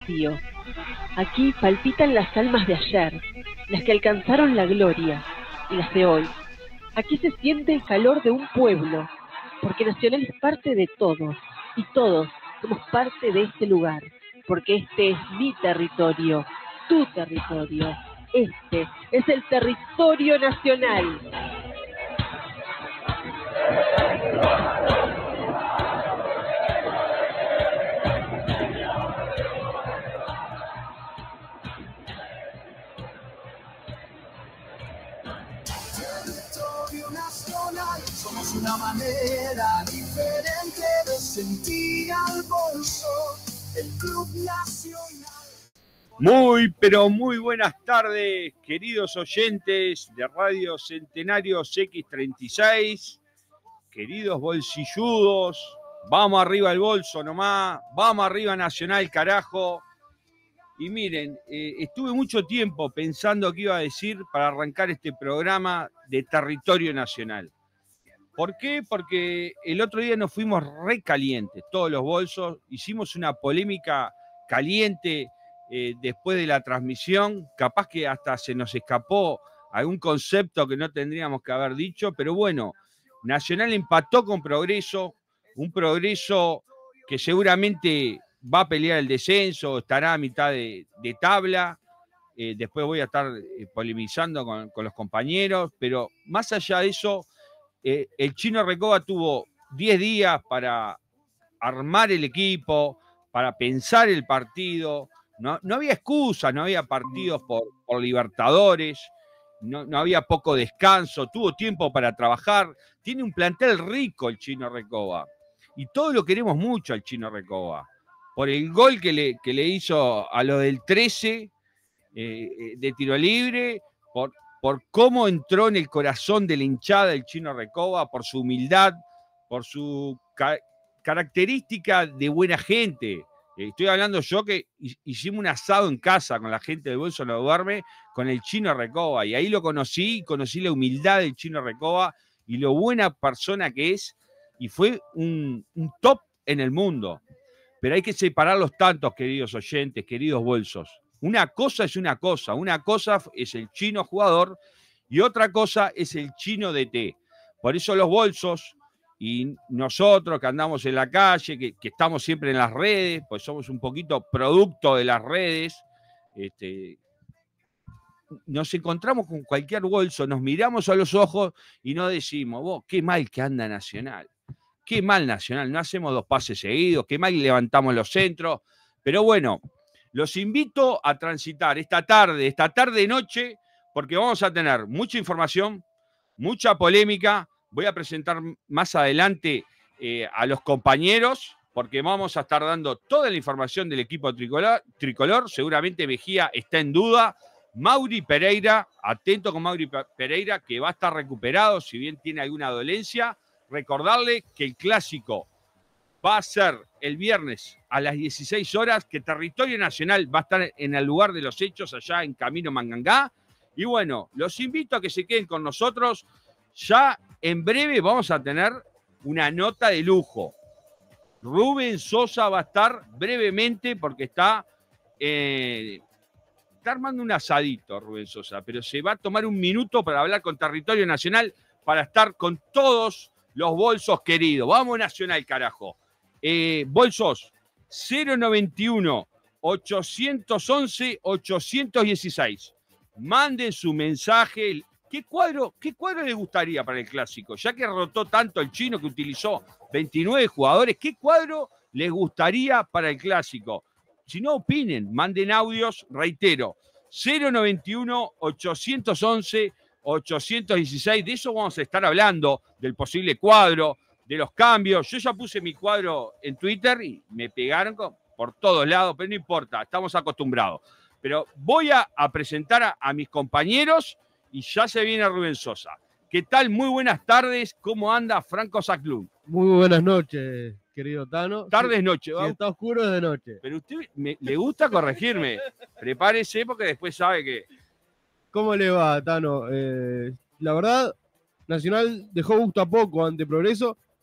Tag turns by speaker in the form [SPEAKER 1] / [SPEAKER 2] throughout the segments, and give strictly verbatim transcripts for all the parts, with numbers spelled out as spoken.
[SPEAKER 1] vacío. Aquí palpitan las almas de ayer, las que alcanzaron la gloria, y las de hoy. Aquí se siente el calor de un pueblo, porque Nacional es parte de todos, y todos somos parte de este lugar, porque este es mi territorio, tu territorio. Este es el territorio nacional.
[SPEAKER 2] Territorio nacional, somos una manera diferente de sentir al bolso, el Club Nacional.
[SPEAKER 3] Muy, pero muy buenas tardes, queridos oyentes de Radio Centenarios equis treinta y seis, queridos bolsilludos, vamos arriba el bolso nomás, vamos arriba Nacional, carajo. Y miren, eh, estuve mucho tiempo pensando qué iba a decir para arrancar este programa de territorio nacional. ¿Por qué? Porque el otro día nos fuimos re calientes, todos los bolsos, hicimos una polémica caliente eh, después de la transmisión, capaz que hasta se nos escapó algún concepto que no tendríamos que haber dicho, pero bueno, Nacional empató con Progreso, un Progreso que seguramente va a pelear el descenso, estará a mitad de, de tabla, eh, después voy a estar eh, polemizando con, con los compañeros, pero más allá de eso, eh, el Chino Recoba tuvo diez días para armar el equipo, para pensar el partido, no, no había excusa, no había partidos por, por Libertadores, no, no había poco descanso, tuvo tiempo para trabajar, tiene un plantel rico el Chino Recoba, y todos lo queremos mucho al Chino Recoba, por el gol que le, que le hizo a lo del trece eh, de tiro libre, por, por cómo entró en el corazón de la hinchada el Chino Recoba, por su humildad, por su ca característica de buena gente. Eh, estoy hablando yo que hicimos un asado en casa con la gente del Bolso No Duerme, con el Chino Recoba, y ahí lo conocí, conocí la humildad del Chino Recoba y lo buena persona que es, y fue un, un top en el mundo. Pero hay que separar los tantos, queridos oyentes, queridos bolsos. Una cosa es una cosa, una cosa es el chino jugador y otra cosa es el chino D T. Por eso los bolsos y nosotros que andamos en la calle, que, que estamos siempre en las redes, pues somos un poquito producto de las redes, este, nos encontramos con cualquier bolso, nos miramos a los ojos y nos decimos, vos, qué mal que anda Nacional. Qué mal Nacional, no hacemos dos pases seguidos, qué mal levantamos los centros. Pero bueno, los invito a transitar esta tarde, esta tarde-noche, porque vamos a tener mucha información, mucha polémica. Voy a presentar más adelante eh, a los compañeros, porque vamos a estar dando toda la información del equipo tricolor. tricolor. Seguramente Mejía está en duda. Mauri Pereira, atento con Mauri Pereira, que va a estar recuperado, si bien tiene alguna dolencia. Recordarle que el clásico va a ser el viernes a las dieciséis horas, que Territorio Nacional va a estar en el lugar de los hechos, allá en Camino Mangangá. Y bueno, los invito a que se queden con nosotros. Ya en breve vamos a tener una nota de lujo. Rubén Sosa va a estar brevemente porque está, eh, está armando un asadito, Rubén Sosa, pero se va a tomar un minuto para hablar con Territorio Nacional, para estar con todos los bolsos queridos. Vamos Nacional, carajo. Eh, bolsos cero noventa y uno, ochocientos once, ochocientos dieciséis. Manden su mensaje. ¿Qué cuadro, ¿Qué cuadro les gustaría para el clásico? Ya que rotó tanto el chino que utilizó veintinueve jugadores, ¿qué cuadro les gustaría para el clásico? Si no, opinen, manden audios, reitero, cero noventa y uno, ochocientos once, ochocientos dieciséis, de eso vamos a estar hablando, del posible cuadro, de los cambios. Yo ya puse mi cuadro en Twitter y me pegaron por todos lados, pero no importa, estamos acostumbrados. Pero voy a, a presentar a, a mis compañeros y ya se viene Rubén Sosa. ¿Qué tal? Muy buenas tardes. ¿Cómo anda Franco Zaclún?
[SPEAKER 4] Muy buenas noches, querido Tano.
[SPEAKER 3] Tardes, noche.
[SPEAKER 4] Si, si está oscuro, es de noche.
[SPEAKER 3] Pero usted me, le gusta corregirme. Prepárese porque después sabe que...
[SPEAKER 4] ¿Cómo le va, Tano? Eh, la verdad, Nacional dejó gusto a poco ante Progreso.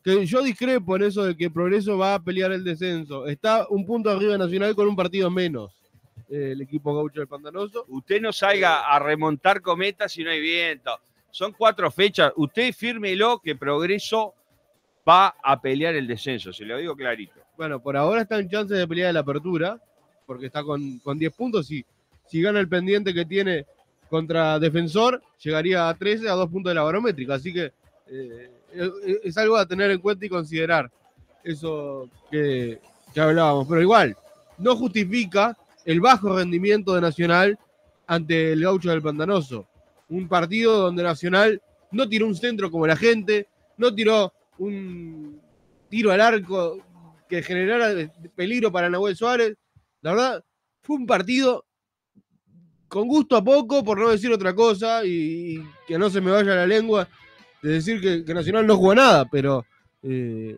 [SPEAKER 4] que yo discrepo en eso de que Progreso va a pelear el descenso. Está un punto arriba de Nacional con un partido menos. Eh, el equipo gaucho del Pantanoso.
[SPEAKER 3] Usted no salga a remontar cometas si no hay viento. Son cuatro fechas. Usted fírmelo que Progreso va a pelear el descenso. Se lo digo clarito.
[SPEAKER 4] Bueno, por ahora está en chances de pelear de la apertura, porque está con, con diez puntos. Y si gana el pendiente que tiene contra Defensor, llegaría a trece, a dos puntos de la barométrica. Así que eh, es algo a tener en cuenta y considerar eso que, que hablábamos. Pero igual, no justifica el bajo rendimiento de Nacional ante el Gaucho del Pantanoso. Un partido donde Nacional no tiró un centro como la gente, no tiró un tiro al arco que generara peligro para Nahuel Suárez. La verdad, fue un partido con gusto a poco, por no decir otra cosa, y, y que no se me vaya la lengua de decir que, que Nacional no jugó nada, pero eh,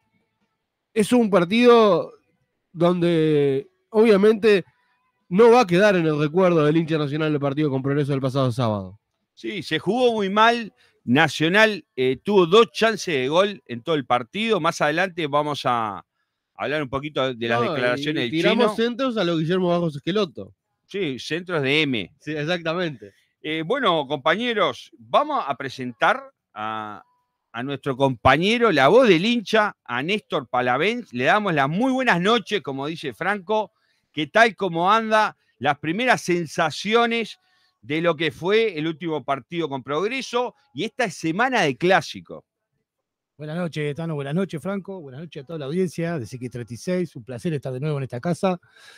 [SPEAKER 4] es un partido donde obviamente no va a quedar en el recuerdo del hincha Nacional del partido con Progreso del pasado sábado.
[SPEAKER 3] Sí, se jugó muy mal. Nacional eh, tuvo dos chances de gol en todo el partido. Más adelante vamos a hablar un poquito de las
[SPEAKER 4] No,
[SPEAKER 3] declaraciones
[SPEAKER 4] y
[SPEAKER 3] del
[SPEAKER 4] tiramos
[SPEAKER 3] chino.
[SPEAKER 4] centros a lo Guillermo Bajos Esqueloto.
[SPEAKER 3] Sí, centros de M.
[SPEAKER 4] Sí, exactamente.
[SPEAKER 3] Eh, bueno, compañeros, vamos a presentar a, a nuestro compañero, la voz del hincha, a Néstor Palavens. Le damos las muy buenas noches, como dice Franco. ¿Qué tal, cómo anda? Las primeras sensaciones de lo que fue el último partido con Progreso y esta semana de clásico.
[SPEAKER 5] Buenas noches, Tano, buenas noches, Franco, buenas noches a toda la audiencia de C X treinta y seis, un placer estar de nuevo en esta casa.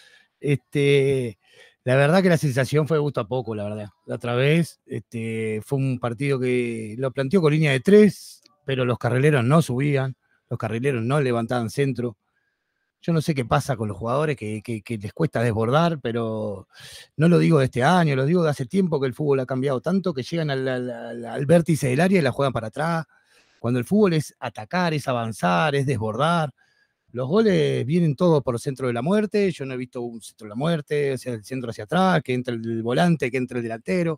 [SPEAKER 5] Este, la verdad que la sensación fue de gusto a poco, la verdad. La otra vez este, fue un partido que lo planteó con línea de tres, pero los carrileros no subían, los carrileros no levantaban centro. Yo no sé qué pasa con los jugadores que, que, que les cuesta desbordar, pero no lo digo de este año, lo digo de hace tiempo que el fútbol ha cambiado tanto que llegan al, al, al vértice del área y la juegan para atrás. Cuando el fútbol es atacar, es avanzar, es desbordar. Los goles vienen todos por el centro de la muerte. Yo no he visto un centro de la muerte, o sea, el centro hacia atrás, que entre el volante, que entre el delantero.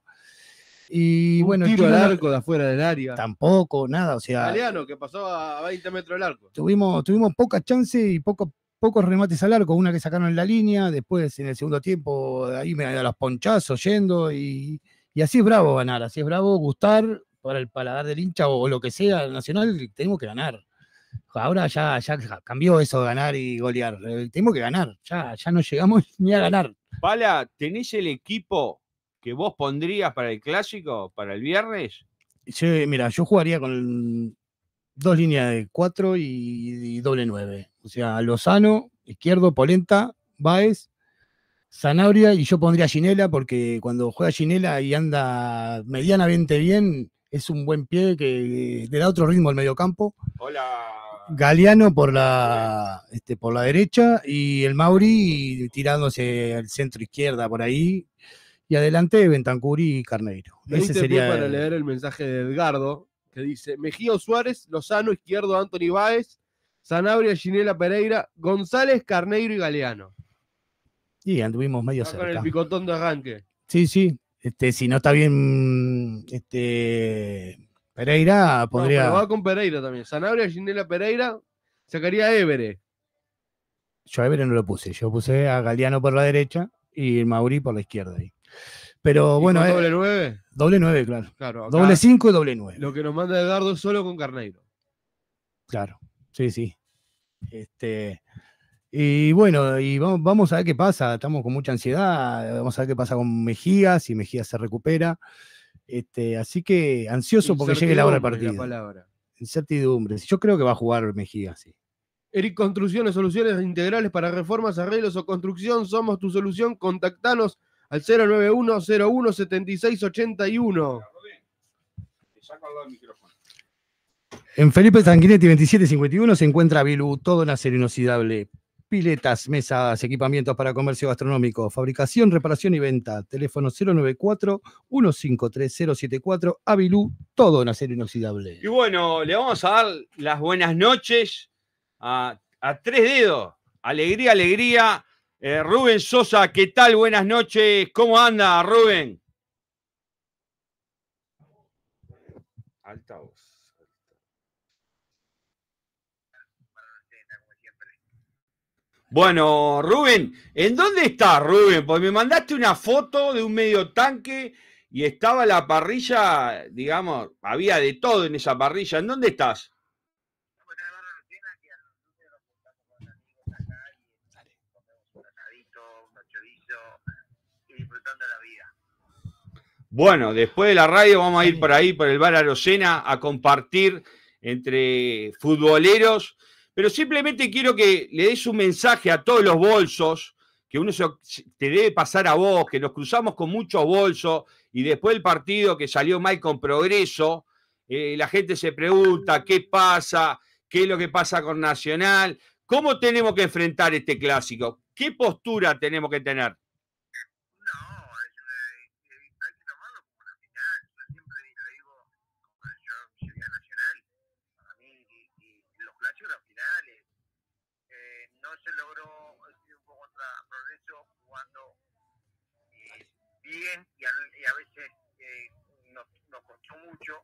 [SPEAKER 5] Y
[SPEAKER 4] un
[SPEAKER 5] bueno,
[SPEAKER 4] tiro
[SPEAKER 5] al
[SPEAKER 4] al arco de afuera del área.
[SPEAKER 5] Tampoco, nada, o sea.
[SPEAKER 4] Galeano, que pasó a veinte metros del arco.
[SPEAKER 5] Tuvimos, tuvimos poca chance y poco, pocos remates al arco, una que sacaron en la línea, después en el segundo tiempo, ahí me da los ponchazos yendo, y, y así es bravo ganar, así es bravo gustar para el paladar del hincha o, o lo que sea Nacional, tenemos que ganar. Ahora ya, ya cambió eso de ganar y golear, tenemos que ganar, ya, ya no llegamos ni a ganar.
[SPEAKER 3] Pala, ¿tenés el equipo que vos pondrías para el clásico, para el viernes?
[SPEAKER 5] Yo, mira, yo jugaría con dos líneas de cuatro y, y doble nueve. O sea, Lozano, izquierdo, Polenta, Báez, Zanabria, y yo pondría a Ginela porque cuando juega Ginela y anda medianamente bien, es un buen pie que le da otro ritmo al mediocampo.
[SPEAKER 3] Hola.
[SPEAKER 5] Galeano por la, este, por la derecha y el Mauri tirándose al centro izquierda por ahí. Y adelante Bentancur y Carneiro.
[SPEAKER 4] Ese sería para el... leer el mensaje de Edgardo, que dice: Mejía Suárez, Lozano, izquierdo Anthony Báez, Sanabria, Ginela Pereira, González, Carneiro y Galeano.
[SPEAKER 5] Sí, anduvimos medio
[SPEAKER 4] está
[SPEAKER 5] cerca.
[SPEAKER 4] Con el picotón de arranque.
[SPEAKER 5] Sí, sí. Este, si no está bien este, Pereira, podría...
[SPEAKER 4] No, pero va con Pereira también. Sanabria, Ginela Pereira, sacaría a Évere.
[SPEAKER 5] Yo a Évere no lo puse. Yo puse a Galeano por la derecha y Mauri por la izquierda ahí. Pero
[SPEAKER 4] ¿Y
[SPEAKER 5] bueno.
[SPEAKER 4] con
[SPEAKER 5] eh,
[SPEAKER 4] doble nueve?
[SPEAKER 5] Doble nueve, claro.
[SPEAKER 4] claro
[SPEAKER 5] doble cinco y doble nueve.
[SPEAKER 4] Lo que nos manda Edgardo es solo con Carneiro.
[SPEAKER 5] Claro, sí, sí. Este, y bueno, y vamos, vamos a ver qué pasa. Estamos con mucha ansiedad. Vamos a ver qué pasa con Mejía, si Mejía se recupera. Este, así que ansioso porque llegue la hora del partido.
[SPEAKER 4] La palabra.
[SPEAKER 5] Incertidumbre. Yo creo que va a jugar Mejía, sí.
[SPEAKER 4] Eric Construcciones, soluciones integrales para reformas, arreglos o construcción. Somos tu solución. Contactanos al cero nueve uno cero uno siete seis ocho uno.
[SPEAKER 5] En Felipe Sanguinetti veintisiete cincuenta y uno se encuentra Bilú, todo en acero inoxidable. Piletas, mesas, equipamientos para comercio gastronómico, fabricación, reparación y venta. Teléfono cero nueve cuatro uno cinco tres cero siete cuatro. Abilú, todo en acero inoxidable.
[SPEAKER 3] Y bueno, le vamos a dar las buenas noches a, a tres dedos. Alegría, alegría. Eh, Rubén Sosa, ¿qué tal? Buenas noches. ¿Cómo anda, Rubén? Alta voz. Bueno, Rubén, ¿en dónde estás, Rubén? Pues me mandaste una foto de un medio tanque y estaba la parrilla, digamos, había de todo en esa parrilla. ¿En dónde estás? Bueno, después de la radio vamos a ir por ahí, por el bar Arocena, a compartir entre futboleros, pero simplemente quiero que le des un mensaje a todos los bolsos, que uno se, te debe pasar a vos, que nos cruzamos con muchos bolsos, y después del partido que salió mal con Progreso, eh, la gente se pregunta qué pasa, qué es lo que pasa con Nacional, cómo tenemos que enfrentar este clásico, qué postura tenemos que tener.
[SPEAKER 6] No se logró el triunfo contra Progreso jugando eh, bien y a, y a veces eh, nos, nos costó mucho,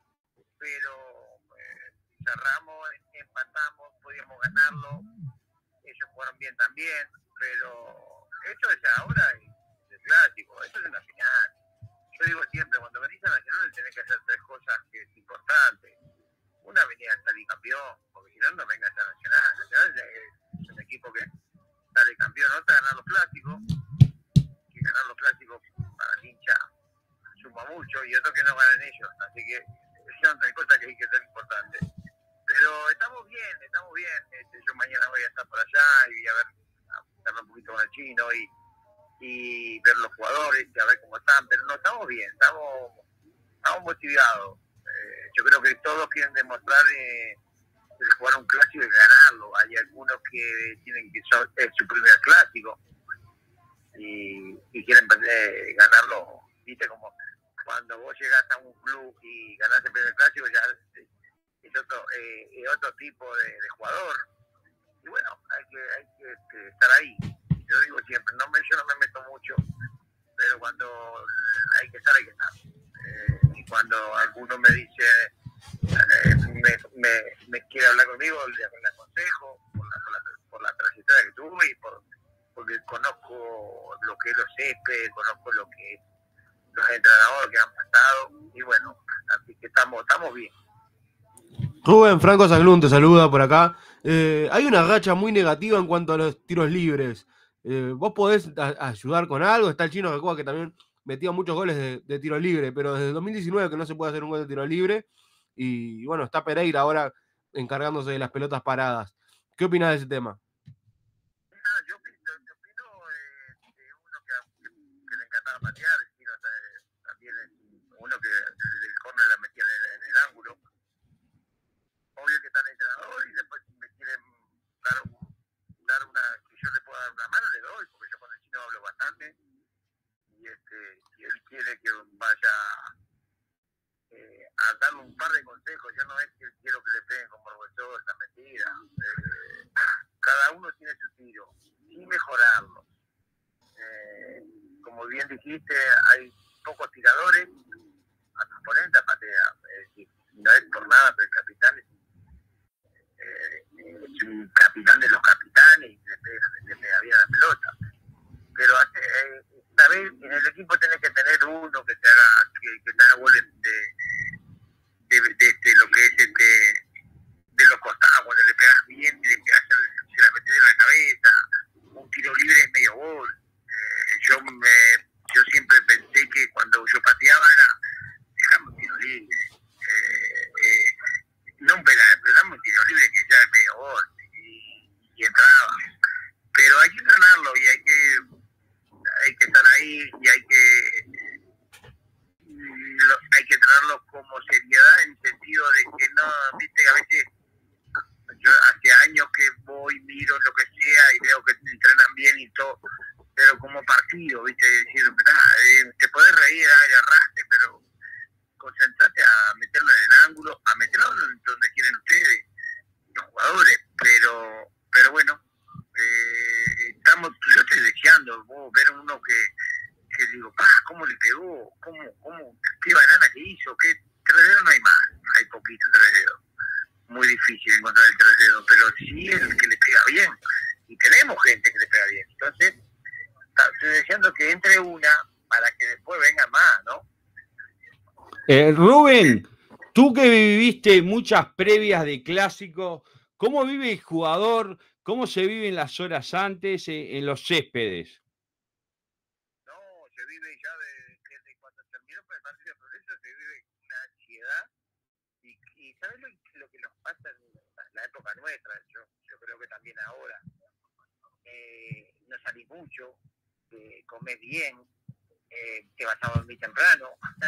[SPEAKER 6] pero eh, cerramos, empatamos, podíamos ganarlo, ellos jugaron bien también, pero esto es ahora el clásico, esto es una final. Yo digo siempre, cuando venís a Nacional tenés que hacer tres cosas que es importante. Una, venía a salir campeón, porque si no, no vengas a Nacional. Nacional es un equipo que sale campeón, otra, ganar los clásicos, que ganar los clásicos para el hincha suma mucho, y otro que no ganan ellos, así que son tres cosas que hay que ser importantes. Pero estamos bien, estamos bien, este, yo mañana voy a estar por allá y voy a ver, a hablar un poquito con el chino y, y ver los jugadores, y a ver cómo están, pero no, estamos bien, estamos, estamos motivados. Eh, yo creo que todos quieren demostrar eh, jugar un clásico y ganarlo. Hay algunos que tienen que ser es su primer clásico y, y quieren eh, ganarlo. Viste, como cuando vos llegás a un club y ganás el primer clásico, ya es, es otro eh, es otro tipo de, de jugador. Y bueno, hay que hay que, que estar ahí. Yo digo siempre, no me, yo no me meto mucho, pero cuando hay que estar, hay que estar. Eh, y cuando alguno me dice, eh, me, me, me quiere hablar conmigo, le, le aconsejo por la, por, la, por la trayectoria que tuve y por, porque conozco lo que es los céspedes, conozco lo que es los entrenadores que han pasado, y bueno, así que estamos, estamos bien.
[SPEAKER 4] Rubén, Franco Saglún te saluda por acá. Eh, hay una racha muy negativa en cuanto a los tiros libres. Eh, ¿Vos podés a, ayudar con algo? Está el Chino Recoba, que también metía muchos goles de, de tiro libre, pero desde el dos mil diecinueve que no se puede hacer un gol de tiro libre. Y bueno, está Pereira ahora encargándose de las pelotas paradas. ¿Qué opinás de ese tema?
[SPEAKER 6] Ah, yo opino, yo opino eh, de uno que, que, que le encantaba patear, el Chino eh, también es uno que desde el córner la metía en el, en el ángulo. Obvio que está el entrenador y después si me quieren dar, dar una, que yo le pueda dar una mano, le doy, porque yo con el Chino hablo bastante y este y él quiere que vaya eh, a darle un par de consejos. Yo no es que quiero que le peguen como profesor, esa mentira. Eh, cada uno tiene su tiro y mejorarlo. Eh, como bien dijiste, hay pocos tiradores, a tu oponente patea. Es decir, no es por nada, pero el capitán es Eh, es un capitán de los capitanes y le pega, le pega bien la pelota, pero hace, eh, esta vez en el equipo tenés que tener uno que te haga que, que te haga goles de, de, de, de lo que es este de los costados, cuando le pegas bien y le pegas, se la metes en la cabeza, un tiro libre es medio gol. Eh, yo me yo siempre pensé que cuando yo pateaba era dejame un tiro libre, eh, eh, no un penal, pero dame un tiro libre que ya es medio gol y, y entraba. Pero hay que entrenarlo y hay que hay que estar ahí y hay que lo, hay que entrenarlo como seriedad, en el sentido de que no, viste, a veces yo hace años que voy, miro lo que sea y veo que entrenan bien y todo, pero como partido, viste, decir, eh, te podés reír, ay, arrastre, pero concentrate a meterlo en el ángulo, a meterlo donde quieren ustedes, los jugadores, pero pero bueno, eh, estamos, yo estoy deseando vos, ver uno que, que digo, pa, cómo le pegó, cómo, cómo, qué banana que hizo, qué tres dedos no hay más, hay poquito tres dedos, muy difícil encontrar el tres dedos, pero sí el que le pega bien, y tenemos gente que le pega bien. Entonces, estoy deseando que entre una para que después venga más, ¿no?
[SPEAKER 3] Eh, Rubén, tú que viviste muchas previas de clásico, ¿cómo vive el jugador? ¿Cómo se viven las horas antes eh, en los céspedes?
[SPEAKER 6] No, se vive ya de, de cuando terminó el partido de Progreso, se vive una ansiedad. Y, y ¿sabes lo, lo que nos pasa en la época nuestra? Yo, yo creo que también ahora. Eh, no salís mucho, eh, comés bien, eh, te vas a dormir temprano.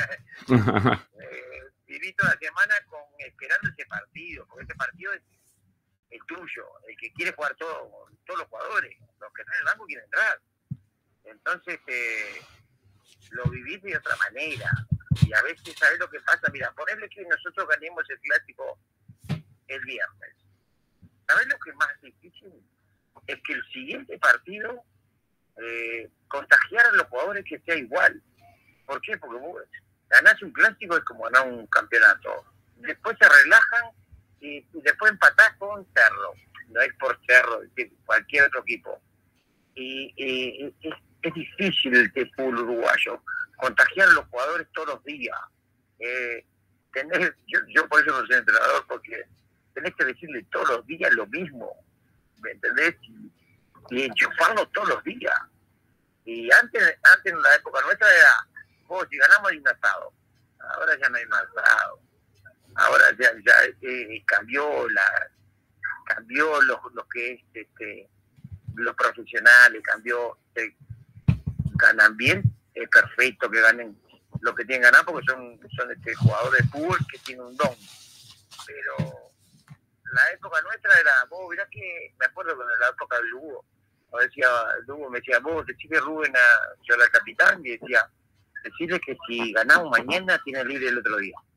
[SPEAKER 6] eh, viví toda la semana con, esperando ese partido, porque ese partido es el tuyo, el que quiere jugar todo, todos los jugadores, los que están en el banco quieren entrar. Entonces, eh, lo vivís de otra manera. Y a veces, ¿sabés lo que pasa? Mira, ponerle que nosotros ganemos el clásico el viernes. ¿Sabés lo que es más difícil? Es que el siguiente partido eh, contagiar a los jugadores que sea igual. ¿Por qué? Porque vos ganás un clásico es como ganar un campeonato. Después se relajan y, y después empatás con Cerro. No es por Cerro, es decir, cualquier otro equipo. Y, y es, es difícil el fútbol uruguayo. Contagiar a los jugadores todos los días. Eh, tenés, yo, yo por eso no soy entrenador, porque tenés que decirle todos los días lo mismo. ¿Me entendés? Y, y enchufarlo todos los días. Y antes, antes en la época nuestra era, vos, si ganamos hay un asado. Ahora ya no hay más asado. Ahora ya, ya eh, cambió la cambió los, los que es este, los profesionales, cambió, eh, ganan bien, es perfecto que ganen lo que tienen que ganar porque son, son este, jugadores de fútbol que tienen un don. Pero la época nuestra era, vos mirá que, me acuerdo con la época del Lugo, decía, Lugo me decía, vos decirle Rubén a, yo era el capitán, y decía, decirle que si ganamos mañana tiene libre el otro día.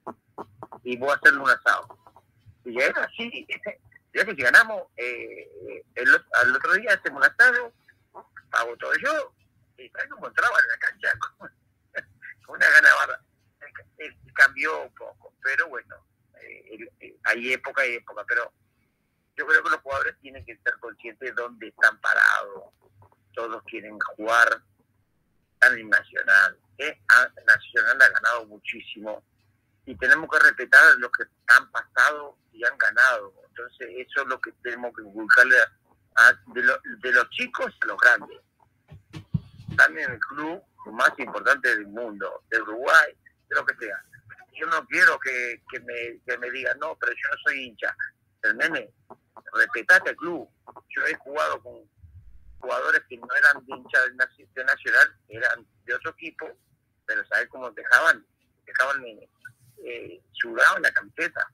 [SPEAKER 6] Y voy a hacerle un asado. Y ya era así, ya que si ganamos, eh, el, al otro día hacemos un asado, pago todo yo, y tal como entraba en la cancha con, con una gana barra. Cambió un poco, pero bueno, eh, eh, hay época y época, pero yo creo que los jugadores tienen que estar conscientes de dónde están parados. Todos quieren jugar a nivel nacional. ¿eh? Nacional ha ganado muchísimo y tenemos que respetar a los que han pasado y han ganado. Entonces eso es lo que tenemos que inculcarle a, a, de, lo, de los chicos a los grandes. También el club más importante del mundo, de Uruguay, de lo que sea. Yo no quiero que, que, me, que me digan, no, pero yo no soy hincha. El nene, respetate al club. Yo he jugado con jugadores que no eran de hincha de Nacional, eran de otro equipo, pero ¿sabes cómo dejaban? Dejaban eh, sudado en la camiseta.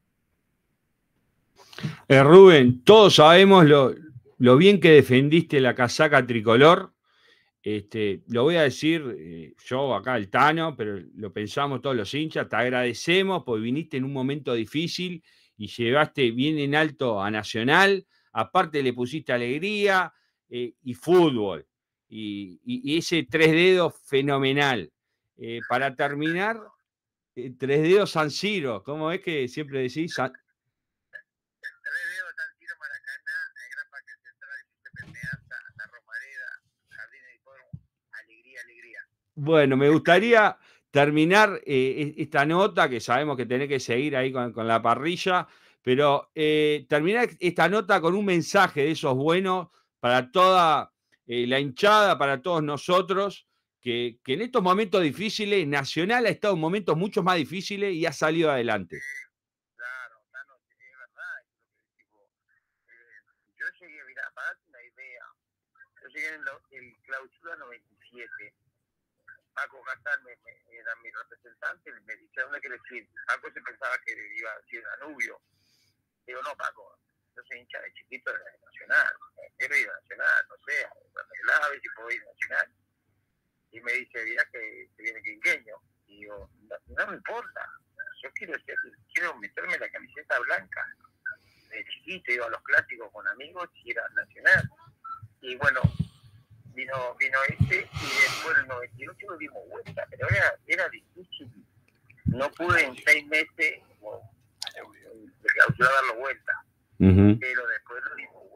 [SPEAKER 3] Eh, Rubén, todos sabemos lo, lo bien que defendiste la casaca tricolor. Este, lo voy a decir eh, yo acá, el Tano, pero lo pensamos todos los hinchas. Te agradecemos porque viniste en un momento difícil y llevaste bien en alto a Nacional. Aparte le pusiste alegría eh, y fútbol. Y, y, y ese tres dedos fenomenal. Eh, para terminar, eh, tres dedos San Siro. ¿Cómo es que siempre decís? San...
[SPEAKER 6] Tres dedos San Siro, Maracaná, el Gran Parque Central, Giuseppe Meazza, La Romareda, Jardines de Hipódromo. Alegría, alegría.
[SPEAKER 3] Bueno, me gustaría terminar eh, esta nota, que sabemos que tenés que seguir ahí con, con la parrilla, pero eh, terminar esta nota con un mensaje de esos buenos para toda eh, la hinchada, para todos nosotros, que, que en estos momentos difíciles, Nacional ha estado en momentos mucho más difíciles y ha salido adelante.
[SPEAKER 6] Sí, claro, claro, es verdad. Es lo que digo. Eh, yo llegué, mira, para darte una idea, yo llegué en lo, el clausura noventa y siete. Paco Casal me, me, era mi representante, me dice, ¿dónde quieres ir? Paco se pensaba que iba a ir a Danubio. Digo, no, Paco, yo soy hincha de chiquito de Nacional, quiero ir a Nacional, no sé, arreglar a ver si puedo ir a Nacional. Y me dice, dirá que se viene quinqueño. Y digo, no, no me importa, yo quiero, ser, quiero meterme la camiseta blanca. De chiquito iba a los clásicos con amigos y era Nacional. Y bueno, vino vino este y después el noventa y ocho lo dimos vuelta, pero era, era difícil. No pude en seis meses de clausura darlo vuelta. Uh-huh. Pero después lo dimos vuelta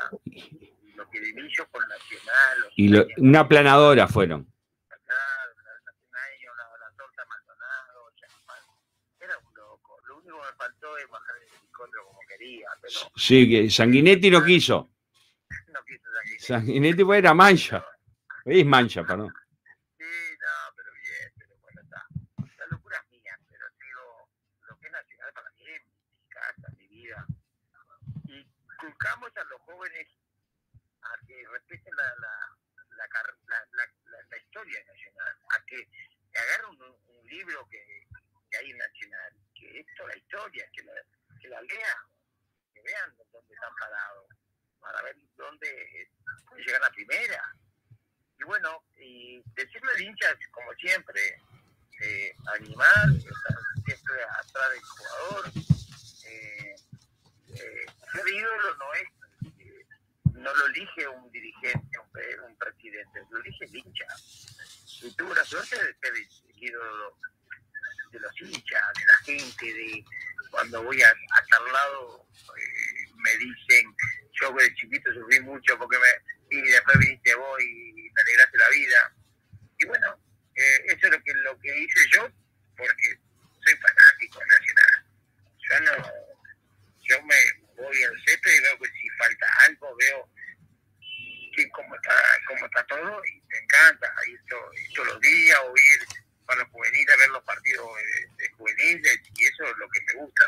[SPEAKER 6] lo que inicio con Nacional. Los
[SPEAKER 3] Y lo,
[SPEAKER 6] años,
[SPEAKER 3] una aplanadora fueron.
[SPEAKER 6] Claro, la Nacional, la, la torta Maldonado, champán. Era un loco. Lo único que me faltó es bajar el helicóptero como quería, pero
[SPEAKER 3] Sí, que Sanguinetti no quiso.
[SPEAKER 6] no quiso Sanguinetti.
[SPEAKER 3] Sanguinetti pues era Mancha. Es Mancha, perdón.
[SPEAKER 6] Sí, no, pero bien, pero bueno, está. La locura es mía, pero digo, lo que es Nacional para mí es mi casa, mi vida. Y inculcamos a los jóvenes a que respeten la, la, la, car- la, la, la, la historia nacional, a que agarren un, un libro que, que hay en Nacional, que esto la historia, que la, que la lean, que vean dónde están parados, para ver dónde llegan a primera. Y bueno, y decirle al hincha, como siempre, eh, animar, estar siempre atrás del jugador, eh, eh, ser ídolo no es, eh, no lo elige un dirigente, un, pre- un presidente, lo elige el hincha. Y tuve la suerte de ser el ídolo de los hinchas, de la gente, de cuando voy a, a tal lado, eh, me dicen, yo de chiquito sufrí mucho porque me, y después viniste vos y me alegraste la vida. Y bueno, eh, eso es lo que, lo que hice yo, porque soy fanático nacional. Yo no, yo me voy al césped y veo que si falta algo, veo que cómo está, cómo está todo, y me encanta ir to- ir todos los días, o ir para los juveniles a ver los partidos de, de juveniles, y eso es lo que me gusta,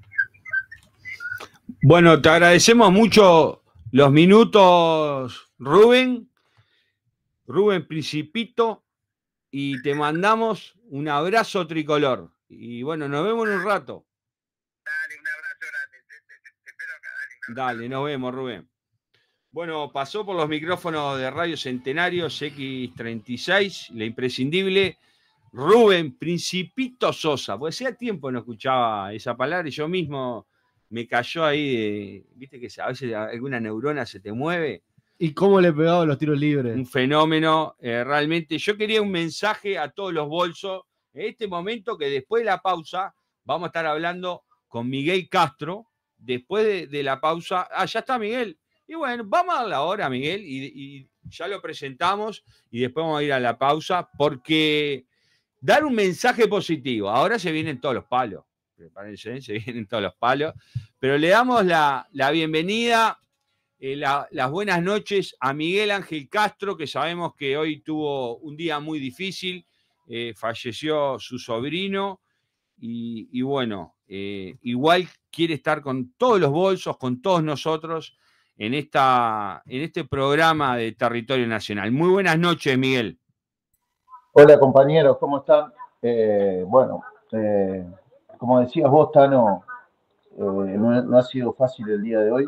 [SPEAKER 6] ¿no?
[SPEAKER 3] Bueno, te agradecemos mucho los minutos, Rubén. Rubén Principito. Y te mandamos un abrazo tricolor. Y bueno, nos vemos en un rato.
[SPEAKER 6] Dale, un abrazo grande, te, te, te, te espero acá, dale. Un abrazo.
[SPEAKER 3] Dale, nos vemos, Rubén. Bueno, pasó por los micrófonos de Radio Centenarios X treinta y seis, la imprescindible Rubén Principito Sosa. Pues hacía tiempo no escuchaba esa palabra y yo mismo me cayó ahí de, viste que a veces alguna neurona se te mueve.
[SPEAKER 4] ¿Y cómo le pegaba los tiros libres?
[SPEAKER 3] Un fenómeno, eh, realmente. Yo quería un mensaje a todos los bolsos en este momento, que después de la pausa vamos a estar hablando con Miguel Castro. Después de, de la pausa, ah, ya está Miguel. Y bueno, vamos a dar la hora, Miguel, y, y ya lo presentamos y después vamos a ir a la pausa, porque dar un mensaje positivo. Ahora se vienen todos los palos, prepárense, se vienen todos los palos, pero le damos la, la bienvenida. Eh, la, las buenas noches a Miguel Ángel Castro, que sabemos que hoy tuvo un día muy difícil, eh, falleció su sobrino y, y bueno, eh, igual quiere estar con todos los bolsos, con todos nosotros en, esta, en este programa de Territorio Nacional. Muy buenas noches, Miguel.
[SPEAKER 7] Hola compañeros, ¿cómo están? Eh, bueno, eh, como decías vos, Tano, eh, no, no ha sido fácil el día de hoy.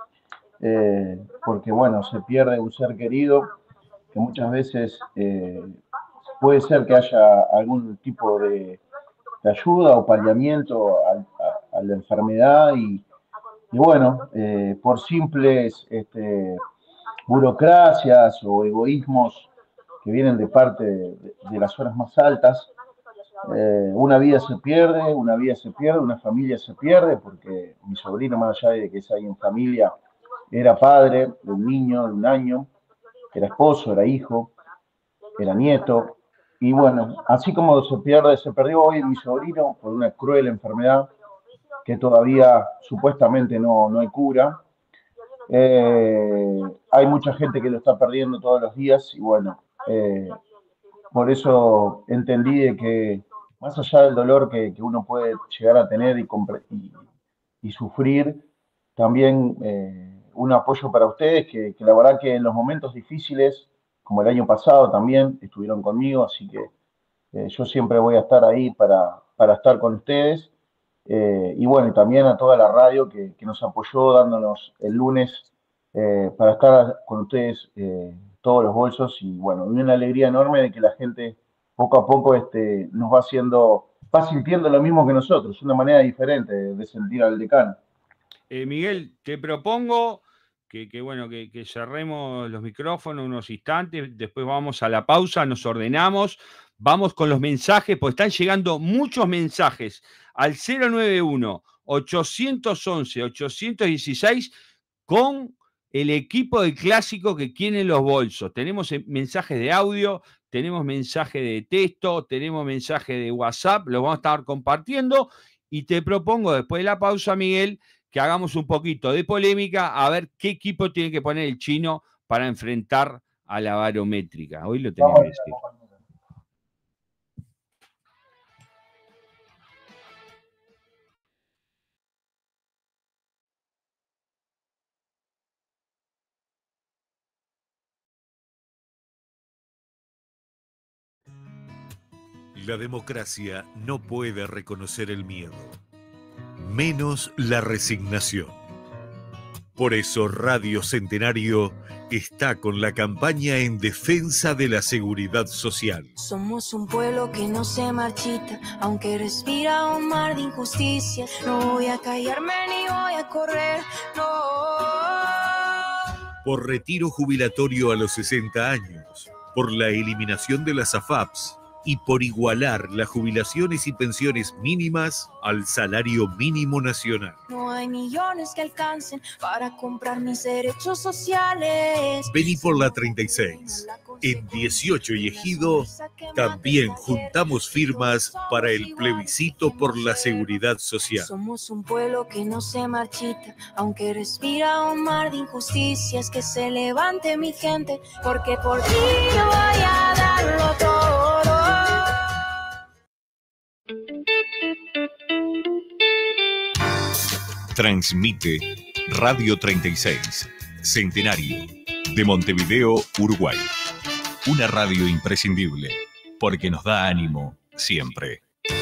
[SPEAKER 7] Eh, porque bueno, se pierde un ser querido, que muchas veces eh, puede ser que haya algún tipo de, de ayuda o paliamiento a, a, a la enfermedad y, y bueno, eh, por simples este, burocracias o egoísmos que vienen de parte de, de las horas más altas, eh, una vida se pierde, una vida se pierde, una familia se pierde, porque mi sobrino, más allá de que es ahí en familia, era padre de un niño de un año, era esposo, era hijo, era nieto. Y bueno, así como se pierde, se perdió hoy mi sobrino por una cruel enfermedad que todavía supuestamente no, no hay cura. Eh, hay mucha gente que lo está perdiendo todos los días y bueno, eh, por eso entendí de que más allá del dolor que, que uno puede llegar a tener y, y, y sufrir, también eh, un apoyo para ustedes, que, que la verdad que en los momentos difíciles, como el año pasado también, estuvieron conmigo, así que eh, yo siempre voy a estar ahí para, para estar con ustedes. Eh, y bueno, y también a toda la radio que, que nos apoyó dándonos el lunes eh, para estar con ustedes eh, todos los bolsos. Y bueno, una alegría enorme de que la gente poco a poco este, nos va haciendo, va sintiendo lo mismo que nosotros, una manera diferente de, de sentir al decano.
[SPEAKER 3] Eh, Miguel, te propongo que, que bueno, que, que cerremos los micrófonos unos instantes, después vamos a la pausa, nos ordenamos, vamos con los mensajes, pues están llegando muchos mensajes al cero nueve uno, ochocientos once, ochocientos dieciséis con el equipo del clásico que quiere los bolsos. Tenemos mensajes de audio, tenemos mensajes de texto, tenemos mensajes de WhatsApp, los vamos a estar compartiendo y te propongo después de la pausa, Miguel, que hagamos un poquito de polémica a ver qué equipo tiene que poner el chino para enfrentar a la barométrica. Hoy lo tenés que decir.
[SPEAKER 8] La democracia no puede reconocer el miedo, menos la resignación. Por eso Radio Centenario está con la campaña en defensa de la seguridad social.
[SPEAKER 9] Somos un pueblo que no se marchita, aunque respira un mar de injusticias. No voy a callarme ni voy a correr, no.
[SPEAKER 8] Por retiro jubilatorio a los sesenta años, por la eliminación de las A F A Ps, y por igualar las jubilaciones y pensiones mínimas al salario mínimo nacional.
[SPEAKER 9] No hay millones que alcancen para comprar mis derechos sociales.
[SPEAKER 8] Vení por la treinta y seis. En dieciocho y Ejido también juntamos firmas para el plebiscito por la seguridad social.
[SPEAKER 9] Somos un pueblo que no se marchita, aunque respira un mar de injusticias. Que se levante mi gente, porque por ti yo voy a darlo todo.
[SPEAKER 10] Transmite Radio treinta y seis, Centenario, de Montevideo, Uruguay. Una radio imprescindible, porque nos da ánimo siempre.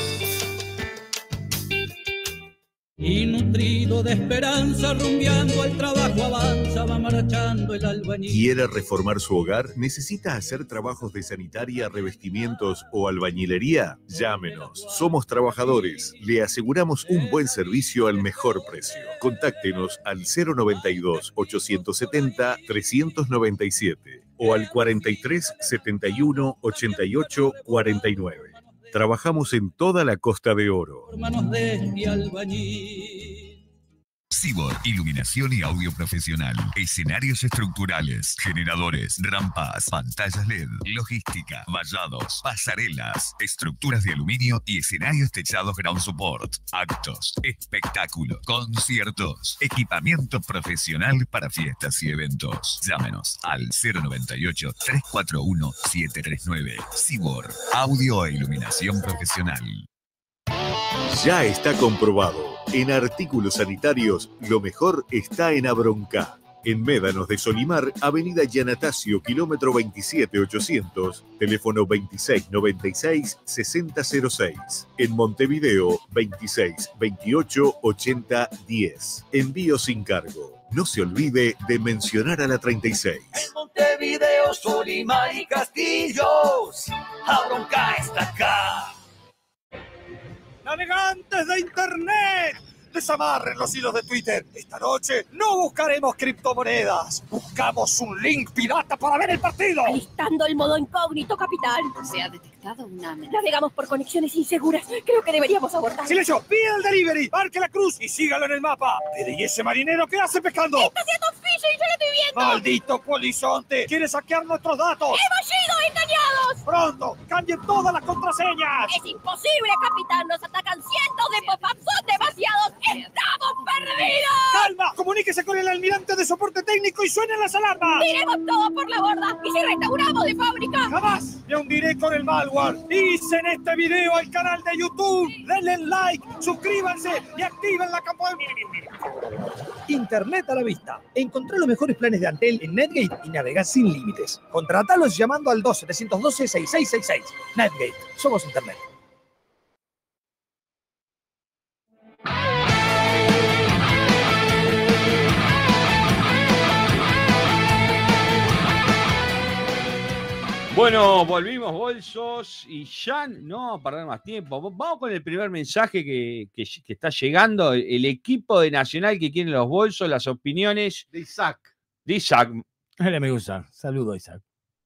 [SPEAKER 11] Y nutrido de esperanza, rumbeando al trabajo avanza, va marchando el albañil.
[SPEAKER 8] ¿Quiere reformar su hogar? ¿Necesita hacer trabajos de sanitaria, revestimientos o albañilería? Llámenos. Somos trabajadores. Le aseguramos un buen servicio al mejor precio. Contáctenos al cero noventa y dos, ochocientos setenta, trescientos noventa y siete o al cuarenta y tres, setenta y uno, ochenta y ocho, cuarenta y nueve. Trabajamos en toda la Costa de Oro.
[SPEAKER 11] Manos de mi albañil.
[SPEAKER 10] Cibor, iluminación y audio profesional, escenarios estructurales, generadores, rampas, pantallas L E D, logística, vallados, pasarelas, estructuras de aluminio y escenarios techados ground support, actos, espectáculos, conciertos, equipamiento profesional para fiestas y eventos. Llámenos al cero noventa y ocho, tres cuatro uno, siete tres nueve. Cibor, audio e iluminación profesional.
[SPEAKER 8] Ya está comprobado. En artículos sanitarios, lo mejor está en Abronca. En Médanos de Solimar, Avenida Yanatacio, kilómetro veintisiete ochocientos, teléfono veintiséis noventa y seis, sesenta cero seis. En Montevideo, veintiséis veintiocho, ochenta diez. Envío sin cargo. No se olvide de mencionar a la treinta y seis.
[SPEAKER 2] En Montevideo, Solimar y Castillos, Abronca está acá.
[SPEAKER 12] ¡Navegantes de Internet! Desamarren los hilos de Twitter. Esta noche no buscaremos criptomonedas. Buscamos un link pirata para ver el partido.
[SPEAKER 13] Alistando el modo incógnito, capitán.
[SPEAKER 14] Se ha detectado una amenaza.
[SPEAKER 13] Navegamos por conexiones inseguras. Creo que deberíamos abortar.
[SPEAKER 12] ¡Silencio! ¡Pide el delivery! ¡Marque la cruz y sígalo en el mapa! Pero ¿y ese marinero qué hace pescando?
[SPEAKER 13] ¡Está haciendo phishing! ¡Yo lo estoy viendo!
[SPEAKER 12] ¡Maldito polizonte! ¡Quiere saquear nuestros datos!
[SPEAKER 13] ¡Hemos sido engañados!
[SPEAKER 12] ¡Pronto! ¡Cambien todas las contraseñas!
[SPEAKER 13] ¡Es imposible, capitán! ¡Nos atacan cientos de pop-ups! ¡Son demasiados! ¡Estamos perdidos!
[SPEAKER 12] ¡Calma! Comuníquese con el almirante de soporte técnico y suenen las alarmas.
[SPEAKER 13] ¡Tiremos todo por la borda! ¿Y si restauramos de fábrica?
[SPEAKER 12] ¡Jamás me hundiré con el malware! ¡Dicen este video al canal de YouTube! ¡Denle like! ¡Suscríbanse! ¡Y activen la campana!
[SPEAKER 15] Internet a la vista. Encontrá los mejores planes de Antel en Netgate y navega sin límites. Contratalos llamando al dos setecientos doce, sesenta y seis sesenta y seis. Netgate. Somos Internet.
[SPEAKER 3] Bueno, volvimos bolsos y ya no perder más tiempo. Vamos con el primer mensaje que, que, que está llegando. El equipo de Nacional que quiere los bolsos, las opiniones
[SPEAKER 4] de Isaac.
[SPEAKER 3] De Isaac.
[SPEAKER 5] Hola, me gusta. Saludo, Isaac.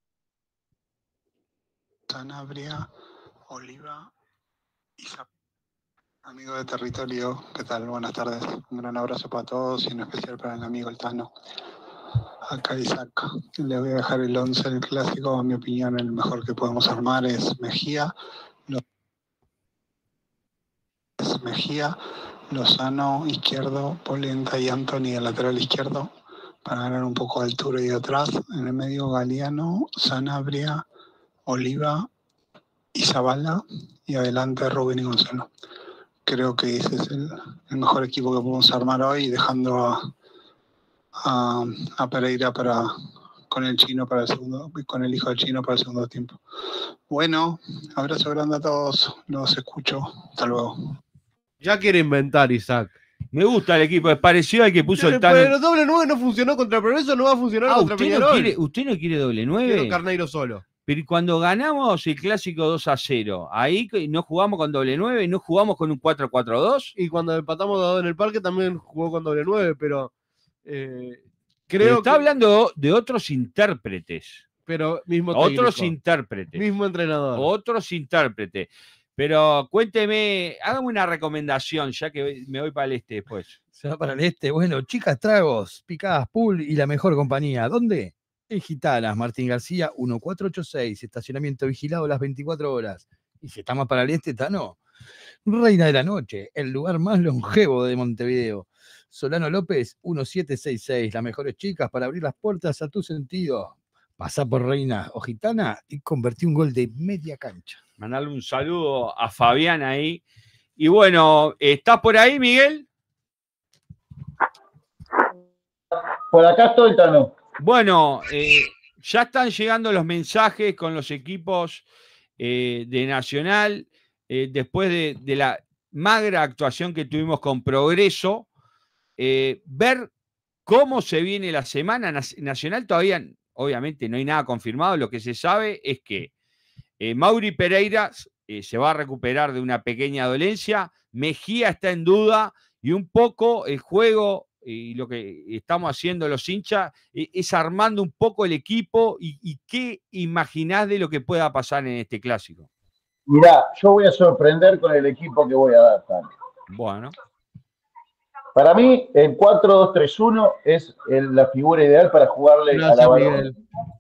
[SPEAKER 16] Sanabria, Oliva, Isaac. Amigo de territorio, ¿qué tal? Buenas tardes. Un gran abrazo para todos y en especial para el amigo el Tano. acá Isaac. Le voy a dejar el once del clásico. A mi opinión, el mejor que podemos armar es Mejía. Lo- es Mejía, Lozano, izquierdo, Polenta y Anthony de lateral izquierdo, para ganar un poco de altura y de atrás. En el medio, Galeano, Sanabria, Oliva y Zavala. Y adelante, Rubén y Gonzalo. Creo que ese es el, el mejor equipo que podemos armar hoy, dejando a, a, a Pereira para, con el chino para el segundo, con el hijo del chino para el segundo tiempo. Bueno, abrazo grande a todos, los escucho. Hasta luego.
[SPEAKER 4] Ya quiere inventar, Isaac.
[SPEAKER 3] Me gusta el equipo, es parecido al que puso
[SPEAKER 4] Pero,
[SPEAKER 3] el Tano.
[SPEAKER 4] pero doble nueve no funcionó contra Progreso, no va a funcionar
[SPEAKER 3] Ah,
[SPEAKER 4] contra
[SPEAKER 3] ¿usted no,
[SPEAKER 4] Peñarol.
[SPEAKER 3] quiere, ¿Usted no quiere doble nueve?
[SPEAKER 4] Quiero Carneiro solo.
[SPEAKER 3] Pero cuando ganamos el clásico dos a cero, ahí no jugamos con doble nueve, no jugamos con un cuatro cuatro dos.
[SPEAKER 4] Y cuando empatamos a dos en el parque también jugó con doble nueve, pero eh,
[SPEAKER 3] Pero
[SPEAKER 4] creo
[SPEAKER 3] está
[SPEAKER 4] que...
[SPEAKER 3] hablando de otros intérpretes.
[SPEAKER 4] Pero mismo
[SPEAKER 3] Otros
[SPEAKER 4] técnico,
[SPEAKER 3] intérpretes.
[SPEAKER 4] mismo entrenador.
[SPEAKER 3] Otros intérpretes. Pero cuénteme, hágame una recomendación, ya que me voy para el este después.
[SPEAKER 5] Se va para el este. Bueno, chicas, tragos, picadas, pool y la mejor compañía. ¿Dónde? En Gitanas, Martín García, uno cuatro ocho seis, estacionamiento vigilado las veinticuatro horas. Y si está más para el este, Tano, Reina de la Noche, el lugar más longevo de Montevideo. Solano López, uno siete seis seis, las mejores chicas para abrir las puertas a tu sentido. Pasá por Reina o Gitana y convertí un gol de media cancha.
[SPEAKER 3] Mandarle un saludo a Fabián ahí. Y bueno, ¿estás por ahí, Miguel?
[SPEAKER 7] Por acá estoy, Tano.
[SPEAKER 3] Bueno, eh, ya están llegando los mensajes con los equipos eh, de Nacional, eh, después de, de la magra actuación que tuvimos con Progreso, eh, ver cómo se viene la semana. Nacional todavía, obviamente, no hay nada confirmado. Lo que se sabe es que eh, Mauri Pereira eh, se va a recuperar de una pequeña dolencia, Mejía está en duda y un poco el juego y lo que estamos haciendo los hinchas es armando un poco el equipo y, y qué imaginás de lo que pueda pasar en este clásico.
[SPEAKER 7] Mirá, yo voy a sorprender con el equipo que voy a dar, Tano.
[SPEAKER 3] Bueno.
[SPEAKER 7] Para mí, el cuatro dos tres uno es el, la figura ideal para jugarle
[SPEAKER 4] Gracias,
[SPEAKER 7] a la Barón.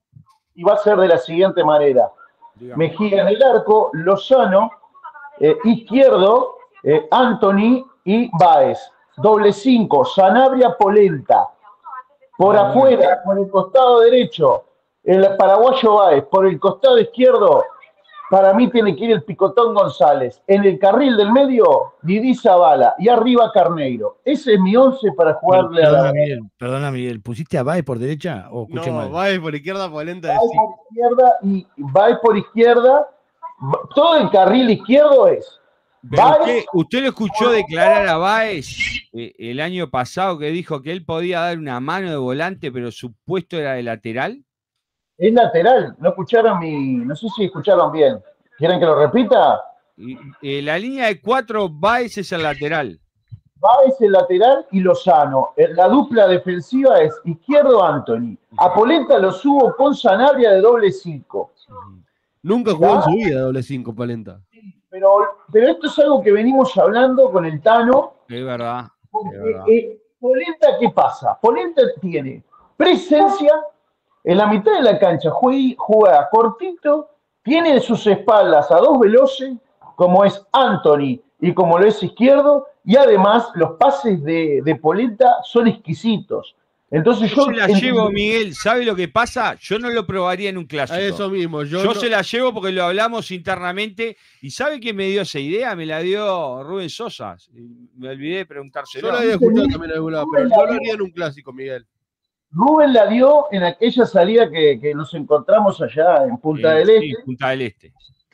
[SPEAKER 7] Y va a ser de la siguiente manera. Dígame. Mejía en el arco, Lozano, eh, izquierdo, eh, Anthony y Báez. Doble cinco, Sanabria, Polenta. Por ah, afuera, por el costado derecho, el paraguayo Báez. Por el costado izquierdo, para mí tiene que ir el Picotón González. En el carril del medio, Didi Zavala. Y arriba Carneiro. Ese es mi once para jugarle
[SPEAKER 5] perdona,
[SPEAKER 7] a la...
[SPEAKER 5] Miguel, perdona, Miguel. ¿Pusiste a Baez por derecha o escuché
[SPEAKER 4] no,
[SPEAKER 5] mal?
[SPEAKER 4] Baez por izquierda, Polenta de
[SPEAKER 7] Baez por izquierda y Baez por izquierda. Todo el carril izquierdo es...
[SPEAKER 3] Usted, usted lo escuchó declarar a Báez eh, el año pasado, que dijo que él podía dar una mano de volante, pero su puesto era de lateral.
[SPEAKER 7] Es lateral, no escucharon mi, no sé si escucharon bien. ¿Quieren que lo repita?
[SPEAKER 3] Y, eh, la línea de cuatro, Báez es el lateral.
[SPEAKER 7] Báez el lateral y Lozano. La dupla defensiva es izquierdo Anthony. A Polenta lo subo con Sanabria de doble cinco.
[SPEAKER 4] Nunca jugó en su vida doble cinco, Polenta.
[SPEAKER 7] Pero, pero esto es algo que venimos hablando con el Tano.
[SPEAKER 3] Es verdad.
[SPEAKER 7] Porque,
[SPEAKER 3] es verdad.
[SPEAKER 7] Eh, Polenta, ¿qué pasa? Polenta tiene presencia en la mitad de la cancha, juega, juega cortito, tiene en sus espaldas a dos veloces, como es Anthony y como lo es Izquierdo, y además los pases de, de Polenta son exquisitos. Entonces yo,
[SPEAKER 3] yo se la llevo, Miguel. ¿Sabe lo que pasa? Yo no lo probaría en un clásico.
[SPEAKER 4] A eso mismo. Yo,
[SPEAKER 3] yo
[SPEAKER 4] no...
[SPEAKER 3] se la llevo porque lo hablamos internamente. ¿Y sabe quién me dio esa idea? Me la dio Rubén Sosa. Me olvidé de preguntárselo.
[SPEAKER 4] Yo la había escuchado también en algún lado, pero yo lo haría en un clásico, Miguel.
[SPEAKER 7] Rubén la dio en aquella salida que, que nos encontramos allá en Punta
[SPEAKER 3] eh,
[SPEAKER 7] del Este.
[SPEAKER 3] Sí, Punta del Este.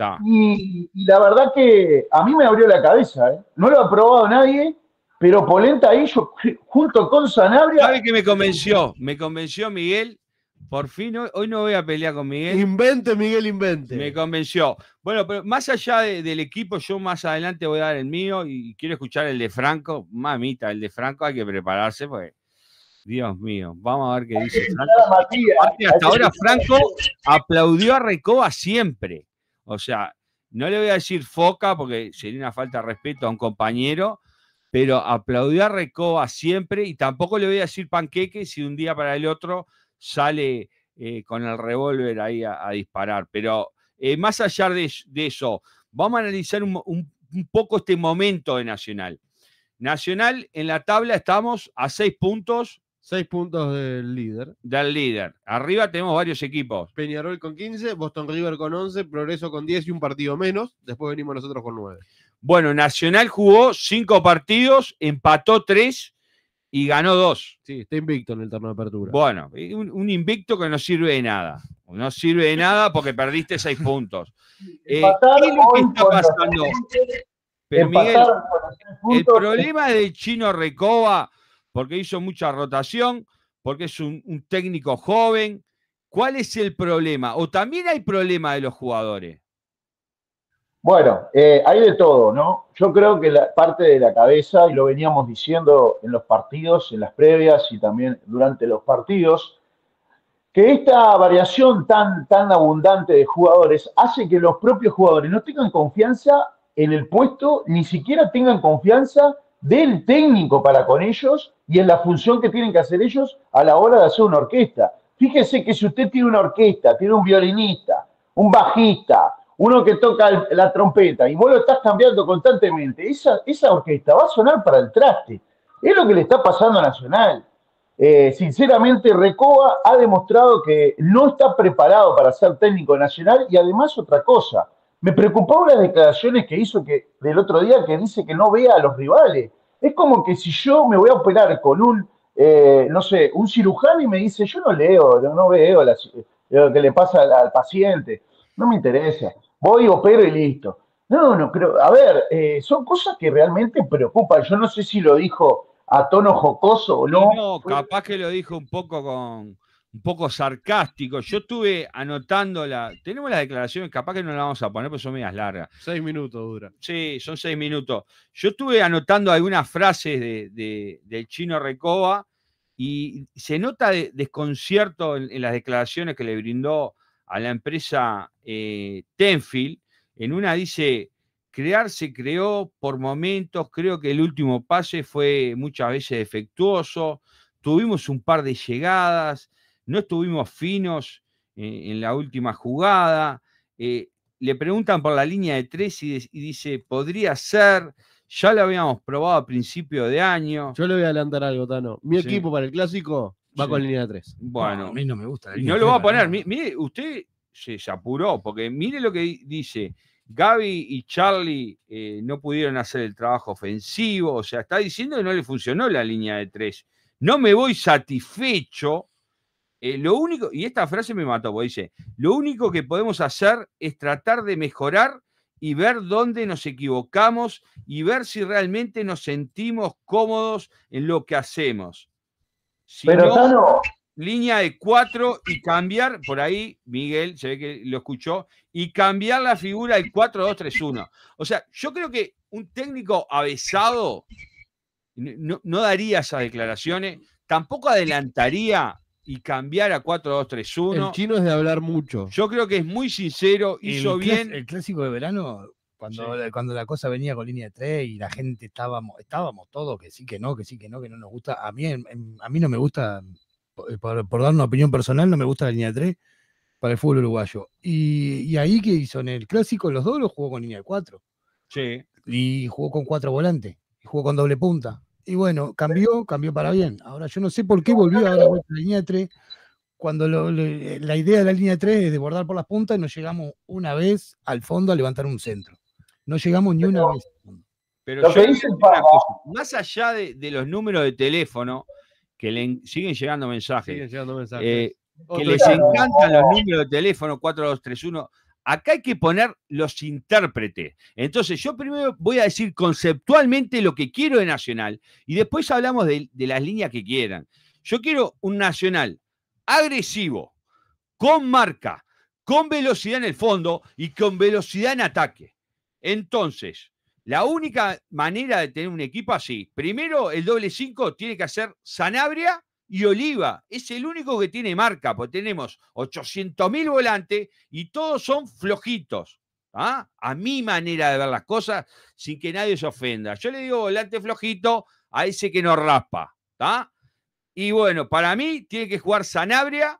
[SPEAKER 7] Y, y la verdad que a mí me abrió la cabeza. ¿eh? No lo ha probado nadie. Pero Polenta ahí, yo, junto con Sanabria...
[SPEAKER 3] ¿Sabe que me convenció? Me convenció Miguel. Por fin, hoy, hoy no voy a pelear con Miguel.
[SPEAKER 4] Invente, Miguel, invente.
[SPEAKER 3] Me convenció. Bueno, pero más allá de, del equipo, yo más adelante voy a dar el mío y quiero escuchar el de Franco. Mamita, el de Franco hay que prepararse, porque, Dios mío, vamos a ver qué dice Franco. Matías, hasta ahora Franco aplaudió a Recoba siempre. O sea, no le voy a decir foca, porque sería una falta de respeto a un compañero, pero aplaudió a Recoba siempre y tampoco le voy a decir panqueque si de un día para el otro sale eh, con el revólver ahí a, a disparar. Pero eh, más allá de, de eso, vamos a analizar un, un, un poco este momento de Nacional. Nacional, en la tabla estamos a seis puntos.
[SPEAKER 4] Seis puntos del líder.
[SPEAKER 3] Del líder. Arriba tenemos varios equipos.
[SPEAKER 4] Peñarol con quince, Boston River con once, Progreso con diez y un partido menos. Después venimos nosotros con nueve.
[SPEAKER 3] Bueno, Nacional jugó cinco partidos, empató tres y ganó dos.
[SPEAKER 4] Sí, está invicto en el torneo de apertura.
[SPEAKER 3] Bueno, un, un invicto que no sirve de nada. No sirve de nada porque perdiste seis puntos. Eh, ¿Qué es lo que está pasando? Pero Miguel, el problema del Chino Recoba, porque hizo mucha rotación, porque es un, un técnico joven. ¿Cuál es el problema? ¿O también hay problema de los jugadores?
[SPEAKER 7] Bueno, eh, hay de todo, ¿no? Yo creo que la parte de la cabeza, y lo veníamos diciendo en los partidos, en las previas y también durante los partidos, que esta variación tan, tan abundante de jugadores hace que los propios jugadores no tengan confianza en el puesto, ni siquiera tengan confianza del técnico para con ellos y en la función que tienen que hacer ellos a la hora de hacer una orquesta. Fíjese que si usted tiene una orquesta, tiene un violinista, un bajista, uno que toca el, la trompeta, y vos lo estás cambiando constantemente, esa, esa orquesta va a sonar para el traste. Es lo que le está pasando a Nacional. Eh, sinceramente, Recoba ha demostrado que no está preparado para ser técnico nacional, y además otra cosa, me preocupó las declaraciones que hizo que, del otro día, que dice que no vea a los rivales. Es como que si yo me voy a operar con un, eh, no sé, un cirujano y me dice, yo no leo, no veo la, lo que le pasa al, al paciente, no me interesa, voy, opero y listo. No, no, pero a ver, eh, son cosas que realmente preocupan. Yo no sé si lo dijo a tono jocoso o no.
[SPEAKER 3] No, capaz que lo dijo un poco con un poco sarcástico. Yo estuve anotando la. Tenemos las declaraciones, capaz que no las vamos a poner, porque son medias largas.
[SPEAKER 4] Seis minutos dura.
[SPEAKER 3] Sí, son seis minutos. Yo estuve anotando algunas frases de, de, del Chino Recoba y se nota de, desconcierto en, en las declaraciones que le brindó a la empresa eh, Tenfield. En una dice: crear se creó por momentos, creo que el último pase fue muchas veces defectuoso, tuvimos un par de llegadas, no estuvimos finos eh, en la última jugada, eh, le preguntan por la línea de tres y, y dice, podría ser, ya lo habíamos probado a principio de año.
[SPEAKER 4] Yo le voy a adelantar algo, Tano. Mi
[SPEAKER 3] Sí.
[SPEAKER 4] equipo para el clásico va
[SPEAKER 3] Sí.
[SPEAKER 4] con línea de tres.
[SPEAKER 3] Bueno,
[SPEAKER 5] No, a mí no me gusta la
[SPEAKER 3] y
[SPEAKER 5] línea
[SPEAKER 3] no
[SPEAKER 5] de
[SPEAKER 3] lo va a
[SPEAKER 5] tres,
[SPEAKER 3] poner,
[SPEAKER 5] no.
[SPEAKER 3] mi- mire, usted se, se apuró, porque mire lo que di- dice, Gaby y Charlie eh, no pudieron hacer el trabajo ofensivo, o sea, está diciendo que no le funcionó la línea de tres. No me voy satisfecho, eh, lo único, y esta frase me mató, porque dice, lo único que podemos hacer es tratar de mejorar y ver dónde nos equivocamos y ver si realmente nos sentimos cómodos en lo que hacemos. Si
[SPEAKER 7] Pero
[SPEAKER 3] no,
[SPEAKER 7] Tano,
[SPEAKER 3] línea de cuatro y cambiar, por ahí Miguel se ve que lo escuchó, y cambiar la figura del cuatro dos tres uno. O sea, yo creo que un técnico avesado no, no daría esas declaraciones, tampoco adelantaría y cambiar a cuatro dos tres uno.
[SPEAKER 4] El Chino es de hablar mucho.
[SPEAKER 3] Yo creo que es muy sincero,
[SPEAKER 5] El
[SPEAKER 3] hizo
[SPEAKER 5] clas-
[SPEAKER 3] bien.
[SPEAKER 5] El clásico de verano, cuando, la- cuando la cosa venía con línea de tres y la gente estábamos, estábamos todos que sí, que no, que sí, que no, que no nos gusta. A mí, en- en- a mí no me gusta, por, por- por dar una opinión personal, no me gusta la línea de tres para el fútbol uruguayo. Y, y ahí que hizo en el clásico, los dos los jugó con línea de cuatro.
[SPEAKER 3] Sí.
[SPEAKER 5] Y jugó con cuatro volantes, y jugó con doble punta. Y bueno, cambió, cambió para bien. Ahora yo no sé por qué volvió ahora a la línea de tres, cuando lo- le- la idea de la línea de tres es desbordar por las puntas y nos llegamos una vez al fondo a levantar un centro. No llegamos ni una vez.
[SPEAKER 3] Pero
[SPEAKER 7] Lo
[SPEAKER 3] yo
[SPEAKER 7] que
[SPEAKER 3] voy a
[SPEAKER 7] dice
[SPEAKER 3] decir
[SPEAKER 7] el
[SPEAKER 3] una
[SPEAKER 7] Papa-
[SPEAKER 3] cosa, más allá de, de los números de teléfono, que le en- siguen llegando mensajes,
[SPEAKER 4] Siguen llegando mensajes.
[SPEAKER 3] eh, que
[SPEAKER 4] Otro
[SPEAKER 3] les
[SPEAKER 4] caso.
[SPEAKER 3] encantan los números de teléfono cuatro dos tres uno, acá hay que poner los intérpretes. Entonces, yo primero voy a decir conceptualmente lo que quiero de Nacional y después hablamos de, de las líneas que quieran. Yo quiero un Nacional agresivo, con marca, con velocidad en el fondo y con velocidad en ataque. Entonces, la única manera de tener un equipo así, primero el doble cinco tiene que hacer Sanabria y Oliva. Es el único que tiene marca, porque tenemos ochocientos mil volantes y todos son flojitos. ¿Ah? A mi manera de ver las cosas, sin que nadie se ofenda. Yo le digo volante flojito a ese que no raspa. ¿Tá? Y bueno, para mí tiene que jugar Sanabria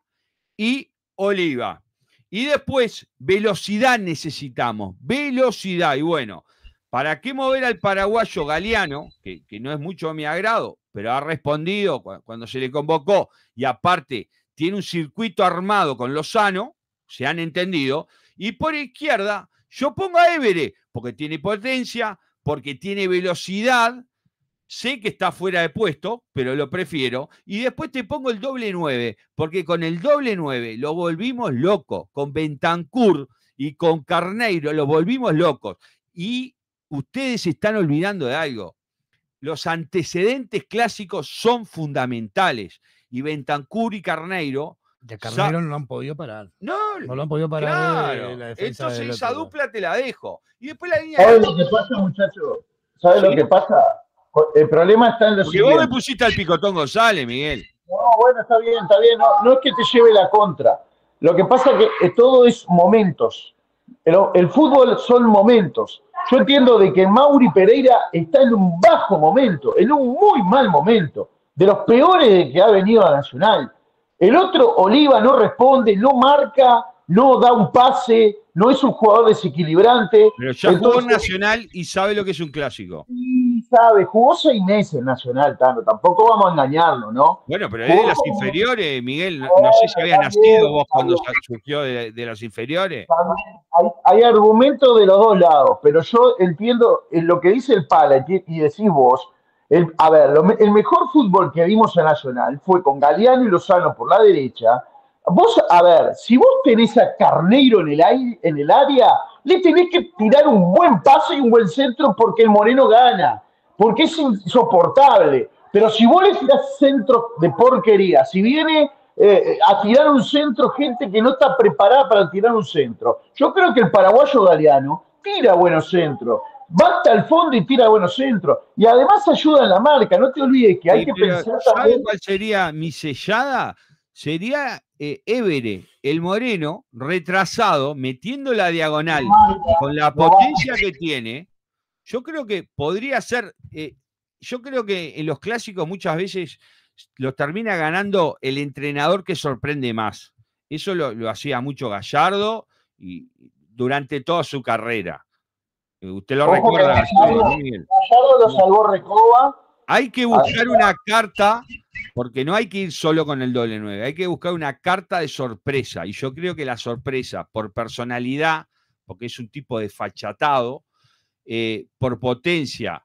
[SPEAKER 3] y Oliva. Y después, velocidad necesitamos, velocidad. Y bueno, ¿para qué mover al paraguayo Galeano, que, que no es mucho a mi agrado, pero ha respondido cuando se le convocó y aparte tiene un circuito armado con Lozano, se han entendido, y por izquierda yo pongo a Évere, porque tiene potencia, porque tiene velocidad, sé que está fuera de puesto, pero lo prefiero, y después te pongo el doble nueve, porque con el doble nueve lo volvimos loco, con Bentancur y con Carneiro lo volvimos locos, y ustedes se están olvidando de algo. Los antecedentes clásicos son fundamentales. Y Bentancur y Carneiro.
[SPEAKER 5] De Carneiro no lo han podido parar.
[SPEAKER 3] No,
[SPEAKER 5] no lo han podido parar.
[SPEAKER 3] Claro.
[SPEAKER 5] De la defensa
[SPEAKER 3] Entonces
[SPEAKER 5] del
[SPEAKER 3] esa
[SPEAKER 5] otro.
[SPEAKER 3] dupla te la dejo. Y después la línea.
[SPEAKER 7] ¿Sabes lo que pasa, muchachos? ¿Sabes
[SPEAKER 3] Sí.
[SPEAKER 7] lo que pasa? El problema está en lo
[SPEAKER 3] Porque
[SPEAKER 7] siguiente.
[SPEAKER 3] vos me pusiste al Picotón González, Miguel.
[SPEAKER 7] No, bueno, está bien, está bien. No, no es que te lleve la contra. Lo que pasa es que eh, todo es momentos. El, el fútbol son momentos. Yo entiendo de que Mauri Pereira está en un bajo momento, en un muy mal momento, de los peores que ha venido a Nacional. El otro, Oliva, no responde, no marca, no da un pase, no es un jugador desequilibrante.
[SPEAKER 3] Pero ya jugó
[SPEAKER 7] Entonces,
[SPEAKER 3] en Nacional y sabe lo que es un clásico.
[SPEAKER 7] sí, sabe, jugó seis meses en Nacional, Tano, tampoco vamos a engañarnos, ¿no?
[SPEAKER 3] Bueno, pero es de las inferiores, Miguel. No, no sé si habías nacido vos cuando surgió de, de las inferiores.
[SPEAKER 7] Hay, hay argumentos de los dos lados, pero yo entiendo en lo que dice el Pala y y decís vos. El, a ver, lo, el mejor fútbol que vimos en Nacional fue con Galeano y Lozano por la derecha. Vos, a ver, si vos tenés a Carneiro en el, aire, en el área, le tenés que tirar un buen pase y un buen centro porque el Moreno gana, porque es insoportable. Pero si vos le tirás centro de porquería, si viene eh, a tirar un centro gente que no está preparada para tirar un centro, yo creo que el paraguayo Galeano tira buenos centros, va hasta el fondo y tira buenos centros, y además ayuda en la marca. No te olvides que hay
[SPEAKER 3] Sí,
[SPEAKER 7] que
[SPEAKER 3] pero
[SPEAKER 7] pensar
[SPEAKER 3] ¿sabe
[SPEAKER 7] también.
[SPEAKER 3] cuál sería mi sellada? Sería eh, Évere, el Moreno, retrasado, metiendo la diagonal con la potencia que tiene. Yo creo que podría ser. Eh, yo creo que en los clásicos muchas veces los termina ganando el entrenador que sorprende más. Eso lo, lo hacía mucho Gallardo y durante toda su carrera. Eh, Usted lo
[SPEAKER 7] Ojo que
[SPEAKER 3] recuerda,
[SPEAKER 7] Gallardo,
[SPEAKER 3] ¿no, Miguel?
[SPEAKER 7] Gallardo lo salvó Recoba.
[SPEAKER 3] Hay que buscar una carta, porque no hay que ir solo con el doble nueve, hay que buscar una carta de sorpresa. Y yo creo que la sorpresa, por personalidad, porque es un tipo desfachatado, eh, por potencia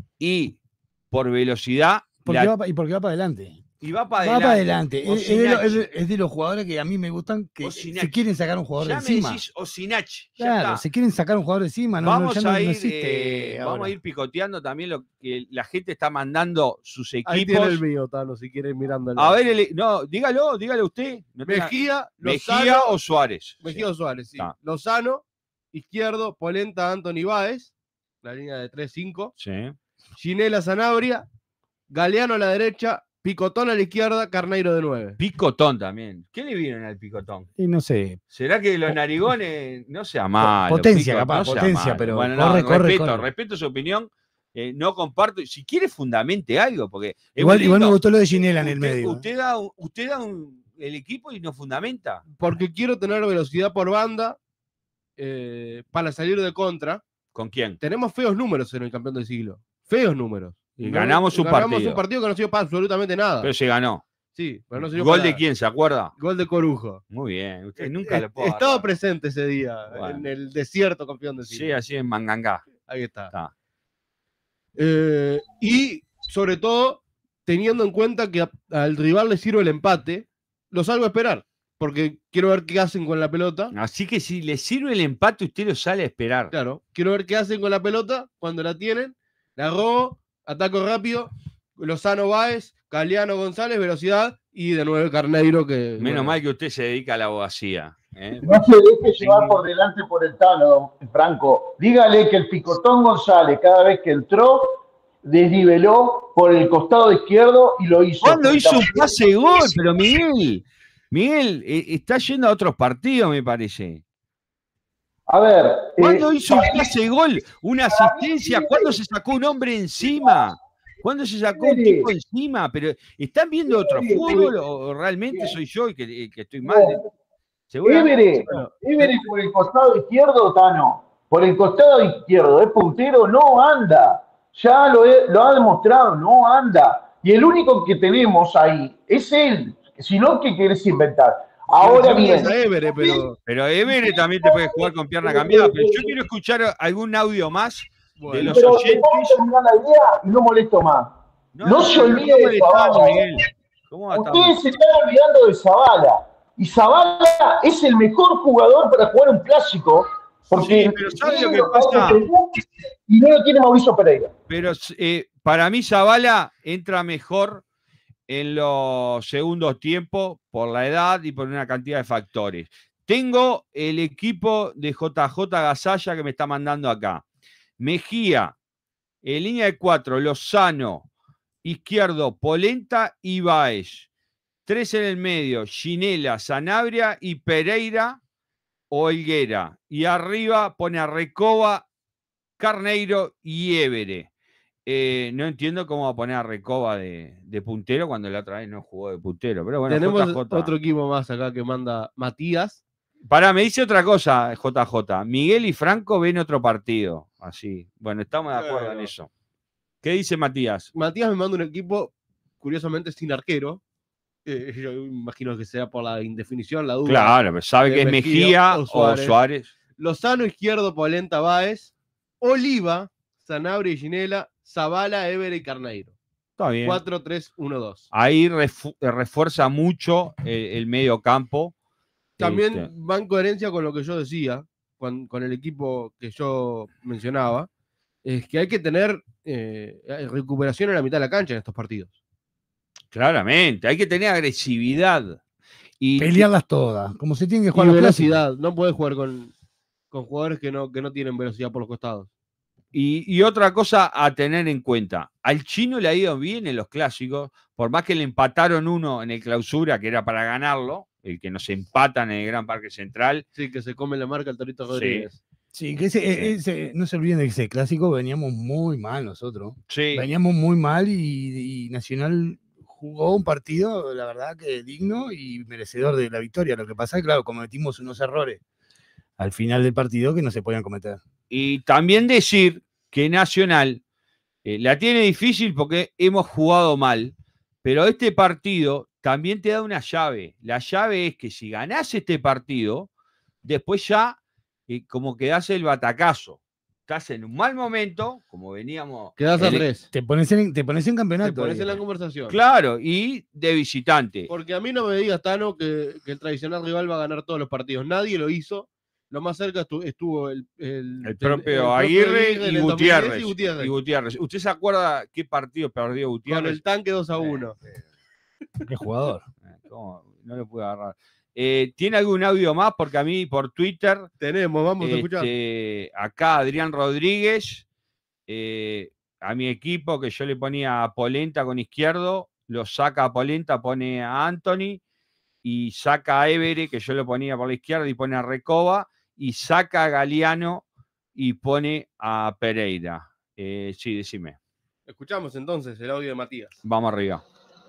[SPEAKER 3] y por velocidad.
[SPEAKER 5] Porque
[SPEAKER 3] la-
[SPEAKER 5] va pa- y porque va para adelante.
[SPEAKER 3] y va para
[SPEAKER 5] Va
[SPEAKER 3] adelante.
[SPEAKER 5] para adelante. Es, es de lo-
[SPEAKER 3] Osinachi.
[SPEAKER 5] es de- es de los jugadores que a mí me gustan, que
[SPEAKER 3] Osinachi.
[SPEAKER 5] se quieren sacar un jugador
[SPEAKER 3] Ya
[SPEAKER 5] de
[SPEAKER 3] me
[SPEAKER 5] encima.
[SPEAKER 3] decís Osinachi, ya
[SPEAKER 5] Claro,
[SPEAKER 3] está.
[SPEAKER 5] se quieren sacar un jugador de encima. No, no,
[SPEAKER 3] Vamos,
[SPEAKER 5] ya no,
[SPEAKER 3] a
[SPEAKER 5] no
[SPEAKER 3] ir,
[SPEAKER 5] existe
[SPEAKER 3] eh,
[SPEAKER 5] ahora.
[SPEAKER 3] vamos a ir picoteando también lo que la gente está mandando sus equipos.
[SPEAKER 4] Ahí tiene el mío, Tano, si quieren mirándolo.
[SPEAKER 3] A ver, el- no, dígalo, dígalo usted. No tenga-
[SPEAKER 4] Mejía,
[SPEAKER 3] Mejía
[SPEAKER 4] Lozano,
[SPEAKER 3] o Suárez.
[SPEAKER 4] Mejía
[SPEAKER 3] Sí.
[SPEAKER 4] o Suárez, sí.
[SPEAKER 3] Está.
[SPEAKER 4] Lozano, izquierdo, Polenta, Anthony Báez, la línea de tres cinco.
[SPEAKER 3] Sí.
[SPEAKER 4] Ginela, Sanabria, Galeano a la derecha, Picotón a la izquierda, Carneiro de nueve.
[SPEAKER 3] Picotón también. ¿Qué le vieron al Picotón?
[SPEAKER 5] Y no sé.
[SPEAKER 3] ¿Será que los narigones no sea malo?
[SPEAKER 5] Potencia,
[SPEAKER 3] Pico,
[SPEAKER 5] capaz,
[SPEAKER 3] no sea
[SPEAKER 5] potencia,
[SPEAKER 3] malo?
[SPEAKER 5] pero
[SPEAKER 3] Bueno,
[SPEAKER 5] corre,
[SPEAKER 3] no,
[SPEAKER 5] corre,
[SPEAKER 3] respeto,
[SPEAKER 5] corre.
[SPEAKER 3] respeto su opinión. eh, no comparto. Si quiere, fundamente algo, porque. es
[SPEAKER 5] Igual,
[SPEAKER 3] muy
[SPEAKER 5] igual me
[SPEAKER 3] lindo.
[SPEAKER 5] gustó lo de Ginela en el
[SPEAKER 3] Usted-
[SPEAKER 5] medio.
[SPEAKER 3] Usted da, un- usted da un- el equipo y no fundamenta.
[SPEAKER 4] Porque quiero tener velocidad por banda eh, para salir de contra.
[SPEAKER 3] ¿Con quién?
[SPEAKER 4] Tenemos feos números en el campeón del siglo. Feos números.
[SPEAKER 3] Y ganamos un
[SPEAKER 4] ganamos
[SPEAKER 3] partido.
[SPEAKER 4] un partido que no sirvió para absolutamente nada.
[SPEAKER 3] Pero se ganó.
[SPEAKER 4] Sí, pero no sirvió
[SPEAKER 3] ¿Gol
[SPEAKER 4] para
[SPEAKER 3] de
[SPEAKER 4] nada.
[SPEAKER 3] quién? ¿Se acuerda?
[SPEAKER 4] Gol de Corujo.
[SPEAKER 3] Muy bien. Usted nunca
[SPEAKER 4] Eh,
[SPEAKER 3] lo puedo.
[SPEAKER 4] Estaba
[SPEAKER 3] agarrar.
[SPEAKER 4] presente ese día
[SPEAKER 3] Bueno.
[SPEAKER 4] en el desierto campeón del siglo.
[SPEAKER 3] Sí, así en Mangangá.
[SPEAKER 4] Ahí está.
[SPEAKER 3] Está.
[SPEAKER 4] Eh, y sobre todo, teniendo en cuenta que a- al rival le sirve el empate, lo salgo a esperar. Porque quiero ver qué hacen con la pelota.
[SPEAKER 3] Así que si le sirve el empate, usted lo sale a esperar.
[SPEAKER 4] Claro, quiero ver qué hacen con la pelota cuando la tienen. La robo, ataco rápido, Lozano Báez, Galeano González, velocidad y de nuevo Carneiro que...
[SPEAKER 3] Menos
[SPEAKER 4] bueno,
[SPEAKER 3] mal que usted se dedica a la abogacía. ¿eh?
[SPEAKER 7] No se deje llevar por delante por el Tano, don Franco. Dígale que el Picotón González, cada vez que entró, desniveló por el costado izquierdo y lo hizo.
[SPEAKER 3] ¿Cuándo hizo un pase de gol? Pero Miguel, Miguel, eh, está yendo a otros partidos, me parece.
[SPEAKER 7] A ver.
[SPEAKER 3] ¿Cuándo
[SPEAKER 7] eh,
[SPEAKER 3] hizo un pase de gol? ¿Una asistencia? ¿Cuándo se sacó un hombre encima? ¿Cuándo se sacó un
[SPEAKER 7] Everett.
[SPEAKER 3] tipo encima? Pero ¿están viendo otro
[SPEAKER 7] Everett,
[SPEAKER 3] fútbol
[SPEAKER 7] Everett.
[SPEAKER 3] o realmente soy yo el que, el que estoy
[SPEAKER 7] No.
[SPEAKER 3] mal? Seguramente.
[SPEAKER 7] Everett, Everett por el costado izquierdo, Tano, por el costado izquierdo, es puntero, no anda. Ya lo, he- lo ha demostrado, no anda. Y el único que tenemos ahí es él. Si no, ¿qué querés inventar? Ahora bien,
[SPEAKER 4] A Everett, pero
[SPEAKER 3] Pero Everett también te puede jugar con pierna cambiada. Pero yo quiero escuchar algún audio más de
[SPEAKER 4] bueno,
[SPEAKER 3] los
[SPEAKER 7] pero te
[SPEAKER 3] oyentes.
[SPEAKER 7] puedo terminar la idea y no molesto más. No, se olvide
[SPEAKER 3] ¿cómo
[SPEAKER 7] de
[SPEAKER 3] le están,
[SPEAKER 7] Zavala.
[SPEAKER 3] Miguel? ¿Cómo va a estar?
[SPEAKER 7] Ustedes se están olvidando de Zavala. Y Zavala es el mejor jugador para jugar un clásico. Porque
[SPEAKER 3] Sí, pero ¿sabe lo que
[SPEAKER 7] él
[SPEAKER 3] pasa?
[SPEAKER 7] y no lo tiene Mauricio Pereira.
[SPEAKER 3] Pero eh, para mí Zavala entra mejor en los segundos tiempos por la edad y por una cantidad de factores. Tengo el equipo de J J Gasalla que me está mandando acá. Mejía, en línea de cuatro, Lozano, izquierdo, Polenta y Baez. Tres en el medio, Ginela, Sanabria y Pereira o Helguera. Y arriba pone a Recoba, Carneiro y Évere. Eh, no entiendo cómo va a poner a Recoba de, de puntero cuando la otra vez no jugó de puntero. Pero bueno,
[SPEAKER 4] tenemos
[SPEAKER 3] J J.
[SPEAKER 4] otro equipo más acá que manda Matías.
[SPEAKER 3] Pará, me dice otra cosa, J J. Miguel y Franco ven otro partido. Así. Bueno, estamos de acuerdo
[SPEAKER 4] Bueno.
[SPEAKER 3] en eso. ¿Qué dice Matías?
[SPEAKER 4] Matías me manda un equipo, curiosamente, sin arquero. Eh, yo imagino que sea por la indefinición, la duda.
[SPEAKER 3] Claro, pero sabe
[SPEAKER 4] de
[SPEAKER 3] que es Mejía o
[SPEAKER 4] Suárez.
[SPEAKER 3] Suárez.
[SPEAKER 4] Lozano izquierdo, Polenta, Báez. Oliva, Sanabria y Ginela. Zavala, Évere y Carneiro.
[SPEAKER 3] Está bien.
[SPEAKER 4] cuatro tres uno dos.
[SPEAKER 3] Ahí refu- refuerza mucho el, el medio campo.
[SPEAKER 4] También
[SPEAKER 3] Este,
[SPEAKER 4] va en coherencia con lo que yo decía, con, con el equipo que yo mencionaba, es que hay que tener eh, recuperación en la mitad de la cancha en estos partidos.
[SPEAKER 3] claramente, hay que tener agresividad. Y,
[SPEAKER 5] Pelearlas todas, como se tiene que
[SPEAKER 4] Y
[SPEAKER 5] jugar los clásicos.
[SPEAKER 4] velocidad, no puedes jugar con, con jugadores que no, que no tienen velocidad por los costados.
[SPEAKER 3] Y, y otra cosa a tener en cuenta, al Chino le ha ido bien en los clásicos, por más que le empataron uno en el clausura, que era para ganarlo, el que nos empatan en el Gran Parque Central.
[SPEAKER 4] Sí, que se come la marca el Torito Rodríguez.
[SPEAKER 5] Sí, que ese,
[SPEAKER 3] Sí.
[SPEAKER 5] ese- no se olviden de que ese clásico veníamos muy mal nosotros.
[SPEAKER 3] Sí.
[SPEAKER 5] Veníamos muy mal y, y Nacional jugó un partido, la verdad, que digno y merecedor de la victoria. Lo que pasa es que, claro, cometimos unos errores al final del partido que no se podían cometer.
[SPEAKER 3] Y también decir que Nacional eh, la tiene difícil porque hemos jugado mal, pero este partido también te da una llave. La llave es que si ganás este partido, después ya eh, como que das el batacazo. Estás en un mal momento, como veníamos.
[SPEAKER 4] Quedás a
[SPEAKER 3] el-
[SPEAKER 4] tres.
[SPEAKER 5] Te pones en, te pones en campeonato.
[SPEAKER 4] Te pones
[SPEAKER 5] ahí.
[SPEAKER 4] en la conversación.
[SPEAKER 3] Claro, y de visitante.
[SPEAKER 4] Porque a mí no me digas, Tano, que, que el tradicional rival va a ganar todos los partidos. Nadie lo hizo. Lo más cerca estu- estuvo el, el,
[SPEAKER 3] El propio
[SPEAKER 4] el
[SPEAKER 3] Aguirre,
[SPEAKER 4] en
[SPEAKER 3] y,
[SPEAKER 4] el
[SPEAKER 3] Gutiérrez,
[SPEAKER 4] dos mil diez y Gutiérrez.
[SPEAKER 3] y Gutiérrez. ¿Usted se acuerda qué partido perdió Gutiérrez?
[SPEAKER 4] Con el tanque dos a uno.
[SPEAKER 5] Qué jugador.
[SPEAKER 3] ¿Cómo? No lo pude agarrar. Eh, ¿Tiene algún audio más? Porque a mí por Twitter.
[SPEAKER 4] Tenemos, vamos a escuchar.
[SPEAKER 3] este, acá Adrián Rodríguez, eh, a mi equipo que yo le ponía a Polenta con izquierdo, lo saca a Polenta, pone a Anthony, y saca a Évere, que yo lo ponía por la izquierda, y pone a Recoba, y saca a Galeano y pone a Pereira. Eh, sí, decime.
[SPEAKER 4] Escuchamos entonces el audio de Matías.
[SPEAKER 3] Vamos arriba.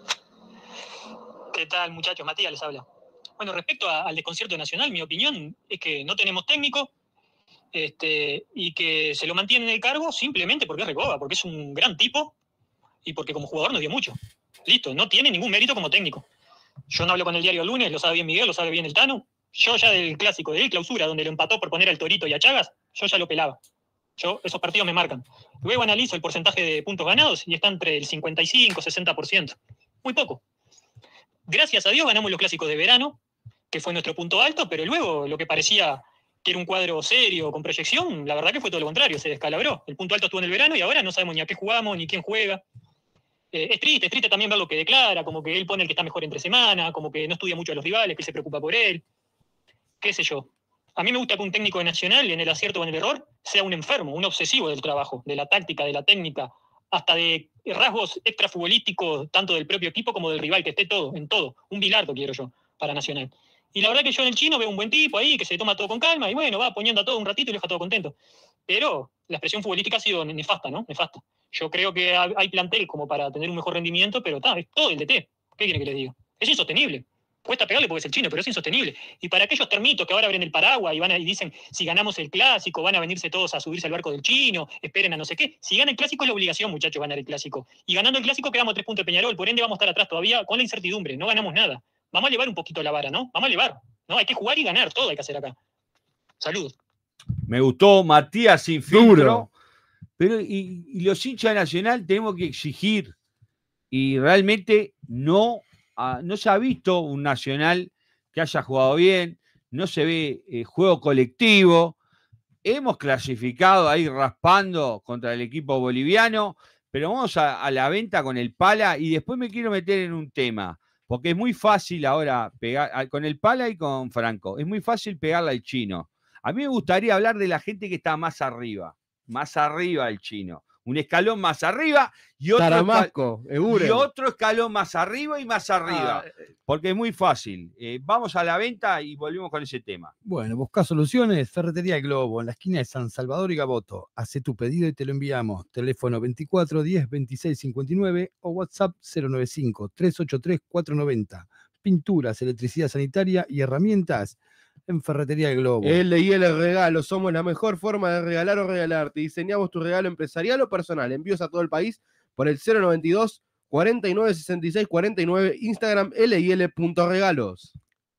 [SPEAKER 17] ¿Qué tal, muchachos? Matías les habla. Bueno, respecto a- al desconcierto nacional, mi opinión es que no tenemos técnico este, y que se lo mantiene en el cargo simplemente porque es Recoba, porque es un gran tipo y porque como jugador nos dio mucho. Listo, no tiene ningún mérito como técnico. Yo no hablo con el diario el lunes, lo sabe bien Miguel, lo sabe bien el Tano. Yo ya del clásico, del clausura, donde lo empató por poner al Torito y a Chagas, yo ya lo pelaba. Yo, esos partidos me marcan. Luego analizo el porcentaje de puntos ganados y está entre el cincuenta y cinco y sesenta por ciento. Muy poco. Gracias a Dios ganamos los clásicos de verano, que fue nuestro punto alto, pero luego lo que parecía que era un cuadro serio, con proyección, la verdad que fue todo lo contrario, se descalabró. El punto alto estuvo en el verano y ahora no sabemos ni a qué jugamos, ni quién juega. Eh, es triste, es triste también ver lo que declara, como que él pone el que está mejor entre semana, como que no estudia mucho a los rivales, que se preocupa por él. Qué sé yo. A mí me gusta que un técnico de Nacional, en el acierto o en el error, sea un enfermo, un obsesivo del trabajo, de la táctica, de la técnica, hasta de rasgos extrafutbolísticos, tanto del propio equipo como del rival, que esté todo, en todo. Un Bilardo quiero yo, para Nacional. Y la verdad que yo en el Chino veo un buen tipo ahí, que se toma todo con calma, y bueno, va poniendo a todo un ratito y lo deja todo contento. Pero la expresión futbolística ha sido nefasta, ¿no? Nefasta. Yo creo que hay hay plantel como para tener un mejor rendimiento, pero está, es todo el D T. ¿Qué quieren que les diga? Es insostenible. Cuesta pegarle porque es el chino, pero es insostenible. Y para aquellos termitos que ahora abren el paraguas y van a, y dicen, si ganamos el clásico, van a venirse todos a subirse al barco del chino, esperen a no sé qué. Si gana el clásico es la obligación, muchachos, ganar el clásico. Y ganando el clásico quedamos tres puntos de Peñarol, por ende vamos a estar atrás todavía con la incertidumbre, no ganamos nada. Vamos a elevar un poquito la vara, ¿no? Vamos a elevar. ¿No? Hay que jugar y ganar, todo hay que hacer acá. Saludos.
[SPEAKER 3] Me gustó Matías sin filtro.
[SPEAKER 4] Duro.
[SPEAKER 3] Pero y, y los hinchas de Nacional tenemos que exigir. Y realmente no, ah, no se ha visto un Nacional que haya jugado bien, no se ve eh, juego colectivo. Hemos clasificado ahí raspando contra el equipo boliviano, pero vamos a, a la venta con el Pala y después me quiero meter en un tema, porque es muy fácil ahora pegar, con el Pala y con Franco, es muy fácil pegarle al chino. A mí me gustaría hablar de la gente que está más arriba, más arriba del chino. Un escalón más arriba y otro,
[SPEAKER 4] Taramasco,
[SPEAKER 3] escal y otro escalón más arriba y más arriba. Ah, porque es muy fácil. Eh, vamos a la venta y volvemos con ese tema.
[SPEAKER 5] Bueno, buscá soluciones. Ferretería El Globo, en la esquina de San Salvador y Gaboto. Hacé tu pedido y te lo enviamos. Teléfono veinticuatro diez veintiséis cincuenta y nueve o WhatsApp cero noventa y cinco tres ochenta y tres cuatrocientos noventa. Pinturas, electricidad sanitaria y herramientas en Ferretería El Globo.
[SPEAKER 4] L y L Regalos, somos la mejor forma de regalar o regalarte. Diseñamos tu regalo empresarial o personal. Envíos a todo el país por el cero noventa y dos cuarenta y nueve sesenta y seis cuarenta y nueve. Instagram L y L punto regalos.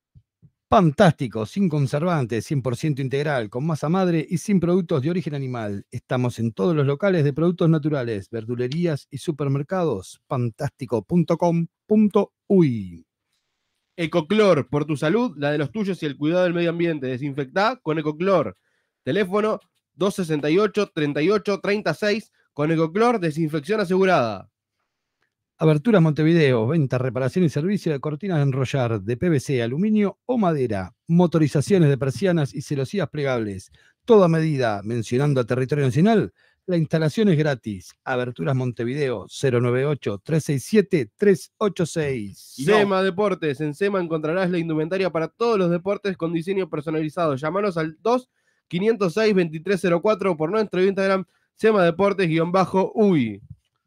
[SPEAKER 5] Fantástico, sin conservantes, cien por ciento integral, con masa madre y sin productos de origen animal. Estamos en todos los locales de productos naturales, verdulerías y supermercados. fantástico punto com punto uy.
[SPEAKER 4] Ecoclor, por tu salud, la de los tuyos y el cuidado del medio ambiente. Desinfectá con Ecoclor. Teléfono dos sesenta y ocho treinta y ocho treinta y seis. Con Ecoclor, desinfección asegurada.
[SPEAKER 5] Aberturas Montevideo, venta, reparación y servicio de cortinas de enrollar de P V C, aluminio o madera. Motorizaciones de persianas y celosías plegables. Todo a medida, mencionando a territorio nacional. La instalación es gratis. Aberturas Montevideo, cero noventa y ocho tres sesenta y siete tres ochenta y seis.
[SPEAKER 4] SEMA no. Deportes. En SEMA encontrarás la indumentaria para todos los deportes con diseño personalizado. Llámanos al dos quinientos seis veintitrés cero cuatro por nuestro Instagram, SEMA Deportes-Uy.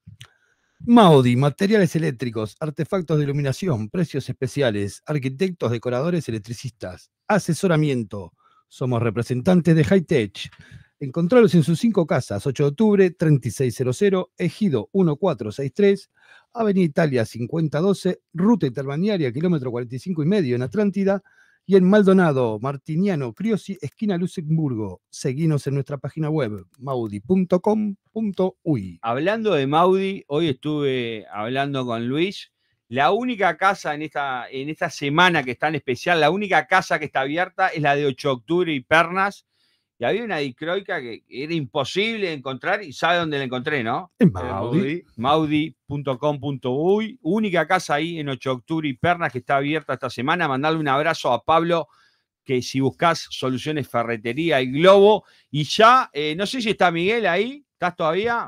[SPEAKER 5] Maudi, materiales eléctricos, artefactos de iluminación, precios especiales, arquitectos, decoradores, electricistas, asesoramiento. Somos representantes de Hightech. Encontralos en sus cinco casas, ocho de octubre, treinta y seis cero, Ejido catorce sesenta y tres, Avenida Italia cincuenta doce, Ruta Interbalnearia, kilómetro cuarenta y cinco y medio en Atlántida, y en Maldonado, Martiniano, Criosi, esquina Luxemburgo. Seguinos en nuestra página web, maudi punto com punto uy.
[SPEAKER 3] Hablando de Maudi, hoy estuve hablando con Luis. La única casa en esta, en esta semana que está en especial, la única casa que está abierta es la de ocho de octubre y Pernas. Y había una dicroica que era imposible encontrar y sabe dónde la encontré, ¿no?
[SPEAKER 5] En Maudi.
[SPEAKER 3] maudi punto com punto uy. Única casa ahí en ocho de octubre y Pernas que está abierta esta semana. Mandarle un abrazo a Pablo, que si buscas soluciones ferretería y Globo. Y ya, eh, no sé si está Miguel ahí. ¿Estás todavía?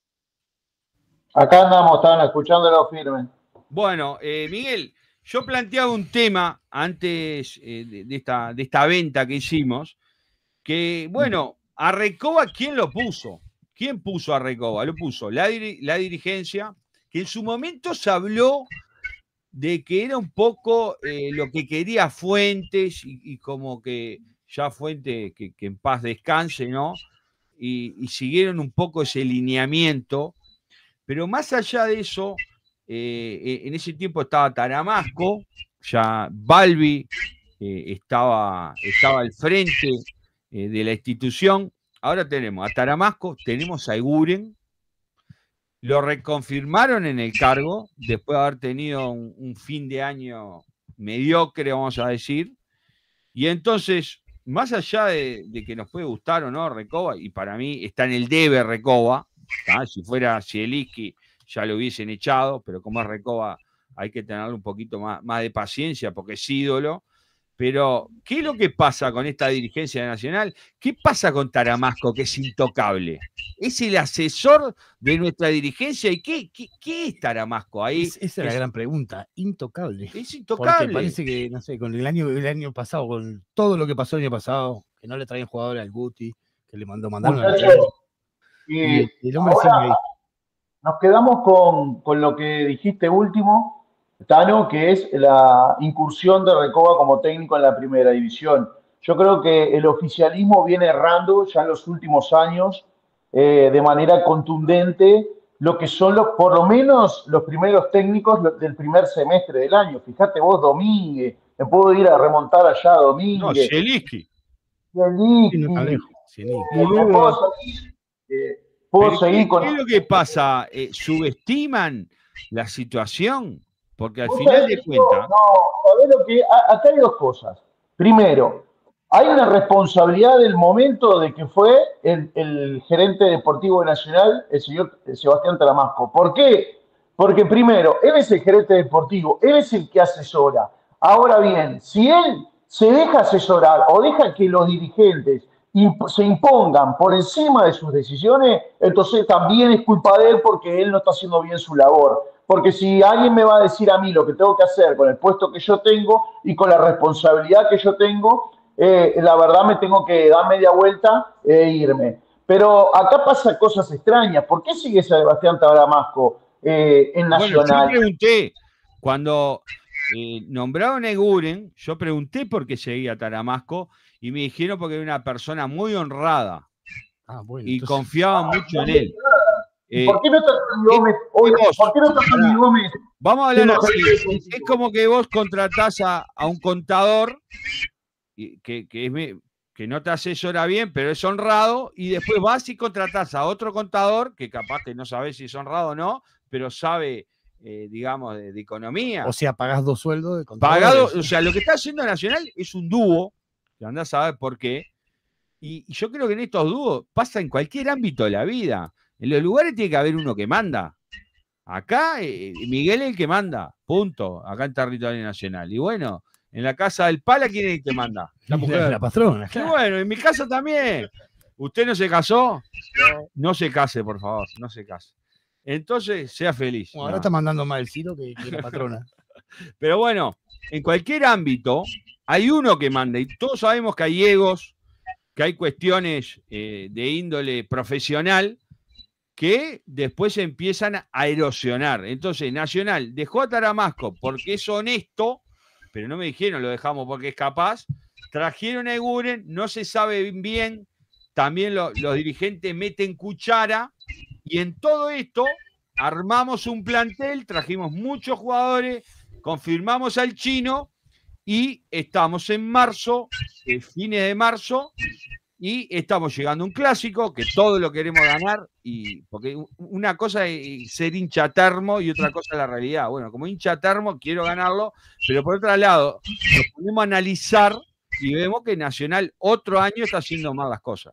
[SPEAKER 7] Acá andamos, estaban escuchándolo firme.
[SPEAKER 3] Bueno, eh, Miguel, yo planteaba un tema antes eh, de, de, esta, de esta venta que hicimos. Que, bueno, a Recoba, ¿quién lo puso? ¿Quién puso a Recoba? Lo puso la, dir la dirigencia, que en su momento se habló de que era un poco eh, lo que quería Fuentes y, y como que ya Fuentes, que, que en paz descanse, ¿no? Y, y siguieron un poco ese lineamiento. Pero más allá de eso, eh, en ese tiempo estaba Taramasco, ya Balbi eh, estaba, estaba al frente de la institución. Ahora tenemos a Taramasco, tenemos a Eguren, lo reconfirmaron en el cargo después de haber tenido un, un fin de año mediocre, vamos a decir, y entonces, más allá de, de que nos puede gustar o no Recoba, y para mí está en el debe Recoba, ¿tá? Si fuera Zielinski ya lo hubiesen echado, pero como es Recoba hay que tenerle un poquito más, más de paciencia porque es ídolo. Pero, ¿qué es lo que pasa con esta dirigencia nacional? ¿Qué pasa con Taramasco, que es intocable? ¿Es el asesor de nuestra dirigencia? ¿Y qué, qué, qué es Taramasco ahí?
[SPEAKER 5] Es, esa es la gran pregunta. Intocable.
[SPEAKER 3] Es intocable.
[SPEAKER 5] Porque parece que, no sé, con el año, el año pasado, con todo lo que pasó el año pasado, que no le traían jugadores al Guti, que le mandó mandaron al
[SPEAKER 7] y,
[SPEAKER 5] y el hombre
[SPEAKER 7] ahora,
[SPEAKER 5] sigue ahí.
[SPEAKER 7] nos quedamos con, con lo que dijiste último, Tano, que es la incursión de Recoba como técnico en la primera división. Yo creo que el oficialismo viene errando ya en los últimos años eh, de manera contundente lo que son los, por lo menos los primeros técnicos del primer semestre del año. Fíjate vos, Domínguez, me puedo ir a remontar allá a Domínguez.
[SPEAKER 3] No, Zielinski.
[SPEAKER 7] Zielinski.
[SPEAKER 5] No está lejos.
[SPEAKER 7] Eh, puedo seguir, eh, puedo
[SPEAKER 3] Pero
[SPEAKER 7] seguir
[SPEAKER 3] ¿qué,
[SPEAKER 7] con...
[SPEAKER 3] ¿Qué es lo que pasa? Eh, ¿Subestiman la situación? Porque al
[SPEAKER 7] Vos
[SPEAKER 3] final
[SPEAKER 7] sabés
[SPEAKER 3] de
[SPEAKER 7] que yo-
[SPEAKER 3] cuentas...
[SPEAKER 7] No, sabés lo que... a- Acá hay dos cosas. Primero, hay una responsabilidad del momento de que fue el, el gerente deportivo de Nacional, el señor Sebastián Taramasco. ¿Por qué? Porque primero, él es el gerente deportivo, él es el que asesora. Ahora bien, si él se deja asesorar o deja que los dirigentes imp- se impongan por encima de sus decisiones, entonces también es culpa de él porque él no está haciendo bien su labor. Porque si alguien me va a decir a mí lo que tengo que hacer con el puesto que yo tengo y con la responsabilidad que yo tengo, eh, la verdad me tengo que dar media vuelta e irme. Pero acá pasan cosas extrañas. ¿Por qué sigue Sebastián Taramasco eh, en
[SPEAKER 3] Bueno, yo
[SPEAKER 7] Nacional?
[SPEAKER 3] pregunté, cuando eh, nombraron a Eguren, yo pregunté por qué seguía a Taramasco y me dijeron porque era una persona muy honrada
[SPEAKER 5] Ah, bueno,
[SPEAKER 3] y
[SPEAKER 5] entonces-
[SPEAKER 3] confiaba mucho en él.
[SPEAKER 7] ¿Y
[SPEAKER 3] Eh,
[SPEAKER 7] ¿Por qué no está Tony Gómez? Oye, ¿por qué no está Tony Gómez?
[SPEAKER 3] Vamos a hablar
[SPEAKER 7] siendo
[SPEAKER 3] así.
[SPEAKER 7] gerente
[SPEAKER 3] Es, es como que vos contratás a, a un contador y- que, que, es me- que no te asesora bien, pero es honrado, y después vas y contratás a otro contador que capaz que no sabés si es honrado o no, pero sabe, eh, digamos, de, de economía.
[SPEAKER 5] O sea, pagás dos sueldos de contadores.
[SPEAKER 3] Pagado, o sea, lo que está haciendo Nacional es un dúo, que andás a ver por qué, y, y yo creo que en estos dúos pasa en cualquier ámbito de la vida. En los lugares tiene que haber uno que manda. Acá eh, Miguel es el que manda, punto, acá en territorio nacional. Y bueno, en la casa del Pala, ¿quién es el que manda?
[SPEAKER 5] La mujer. La patrona,
[SPEAKER 3] Y
[SPEAKER 5] claro.
[SPEAKER 3] bueno, en mi casa también. ¿Usted no se casó? No, no se case, por favor, no se case. Entonces, sea feliz.
[SPEAKER 5] Bueno, ahora
[SPEAKER 3] No.
[SPEAKER 5] está mandando más el Ciro que, que la patrona.
[SPEAKER 3] Pero bueno, en cualquier ámbito hay uno que manda y todos sabemos que hay egos, que hay cuestiones eh, de índole profesional que después empiezan a erosionar. Entonces, Nacional dejó a Taramasco porque es honesto, pero no me dijeron lo dejamos porque es capaz. Trajeron a Eguren, no se sabe bien, también lo- los dirigentes meten cuchara y en todo esto armamos un plantel, trajimos muchos jugadores, confirmamos al chino y estamos en marzo, eh, fines de marzo, y estamos llegando a un clásico que todos lo queremos ganar, y porque u- una cosa es ser hincha termo y otra cosa es la realidad. Bueno, como hincha termo quiero ganarlo, pero por otro lado, nos ponemos a analizar y vemos que Nacional otro año está haciendo mal las cosas.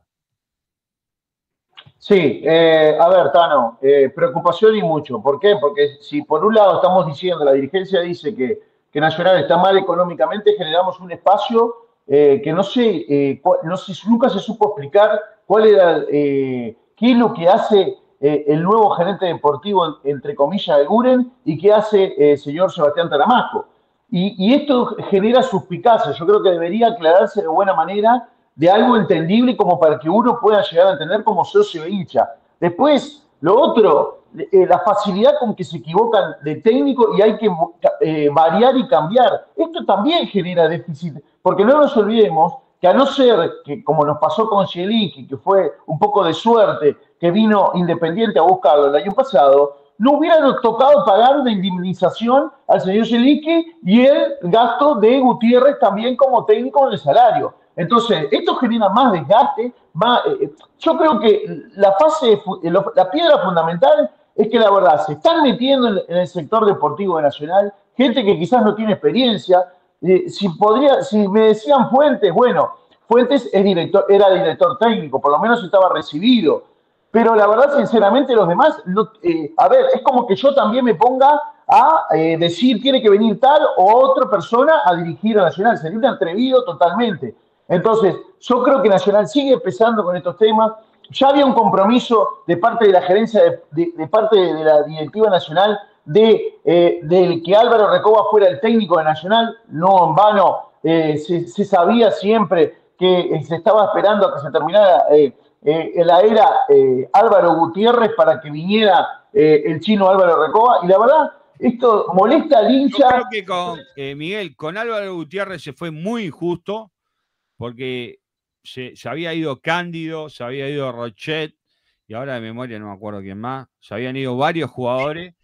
[SPEAKER 7] Sí, eh, a ver, Tano, eh, preocupación y mucho. ¿Por qué? Porque si por un lado estamos diciendo, la dirigencia dice que, que Nacional está mal económicamente, generamos un espacio eh, que no sé, eh, cua- no sé, nunca se supo explicar cuál era, eh, qué es lo que hace eh, el nuevo gerente deportivo, en- entre comillas, de Guren, y qué hace eh, el señor Sebastián Taramasco. Y, y esto genera suspicacia. Yo creo que debería aclararse de buena manera de algo entendible como para que uno pueda llegar a entender como socio hincha. Después, lo otro, eh, la facilidad con que se equivocan de técnico y hay que eh, variar y cambiar. Esto también genera déficit, porque no nos olvidemos que a no ser que, como nos pasó con Zielinski, que fue un poco de suerte, que vino Independiente a buscarlo el año pasado, no hubieran tocado pagar una indemnización al señor Zielinski y el gasto de Gutiérrez también como técnico en el salario. Entonces, esto genera más desgaste, más, eh, yo creo que la fase, la piedra fundamental es que la verdad se están metiendo en, en el sector deportivo de Nacional gente que quizás no tiene experiencia. Eh, si, podría, si me decían Fuentes, bueno, Fuentes es director, era director técnico, por lo menos estaba recibido. Pero la verdad, sinceramente, los demás, no, eh, a ver, es como que yo también me ponga a eh, decir tiene que venir tal o otra persona a dirigir a Nacional. Sería un atrevido totalmente. Entonces, yo creo que Nacional sigue empezando con estos temas. Ya había un compromiso de parte de la gerencia, de, de, de parte de la directiva nacional, de, eh, de que Álvaro Recoba fuera el técnico de Nacional. No en vano, eh, se, se sabía siempre que se estaba esperando a que se terminara eh, eh, la era eh, Álvaro Gutiérrez para que viniera eh, el chino Álvaro Recoba, y la verdad, esto molesta al hincha.
[SPEAKER 3] Yo creo que con eh, Miguel, con Álvaro Gutiérrez se fue muy injusto, porque se, se había ido Cándido, se había ido Rochet, y ahora de memoria no me acuerdo quién más, se habían ido varios jugadores.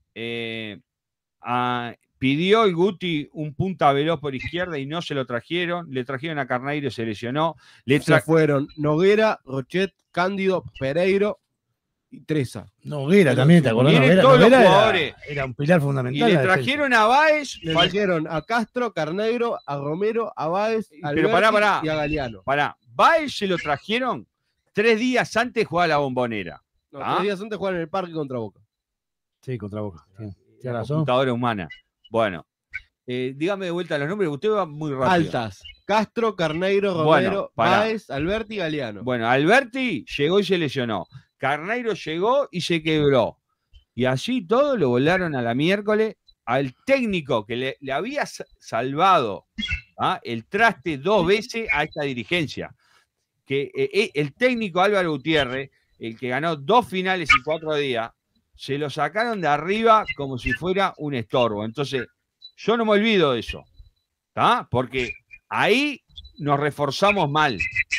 [SPEAKER 3] Eh, a, pidió el Guti un punta veloz por izquierda y no se lo trajeron, le trajeron a Carneiro y se lesionó. Le
[SPEAKER 4] Se fueron Noguera, Rochet, Cándido, Pereiro y Treza.
[SPEAKER 5] Noguera también, ¿te acordás? Noguera,
[SPEAKER 3] todos
[SPEAKER 5] Noguera
[SPEAKER 3] los
[SPEAKER 5] era,
[SPEAKER 3] jugadores.
[SPEAKER 5] era un pilar
[SPEAKER 3] Y
[SPEAKER 5] fundamental.
[SPEAKER 3] le
[SPEAKER 5] la defensa.
[SPEAKER 3] trajeron a Báez.
[SPEAKER 4] Le
[SPEAKER 3] fal-
[SPEAKER 4] trajeron a Castro, Carneiro, a Romero, a Báez, a
[SPEAKER 3] Pero pará, pará.
[SPEAKER 4] y a Galeano.
[SPEAKER 3] Pará, Báez se lo trajeron tres días antes de jugar a la Bombonera.
[SPEAKER 4] No,
[SPEAKER 3] ¿Ah?
[SPEAKER 4] tres días antes jugaron en el parque contra Boca.
[SPEAKER 5] Sí, contra Boca. Tiene
[SPEAKER 3] La
[SPEAKER 5] razón.
[SPEAKER 3] computadora humana. Bueno, eh, dígame de vuelta los nombres, usted va muy rápido.
[SPEAKER 4] Altas. Castro, Carneiro, Romero,
[SPEAKER 3] Bueno, pará.
[SPEAKER 4] Báez, Alberti y Galeano.
[SPEAKER 3] Bueno, Alberti llegó y se lesionó. Carneiro llegó y se quebró. Y así todo lo volaron a la miércoles al técnico que le, le había sa- salvado ¿ah? el traste dos veces a esta dirigencia. Que eh, eh, el técnico Álvaro Gutiérrez, el que ganó dos finales en cuatro días, se lo sacaron de arriba como si fuera un estorbo. Entonces, yo no me olvido de eso. ¿Tá? Porque ahí nos reforzamos mal.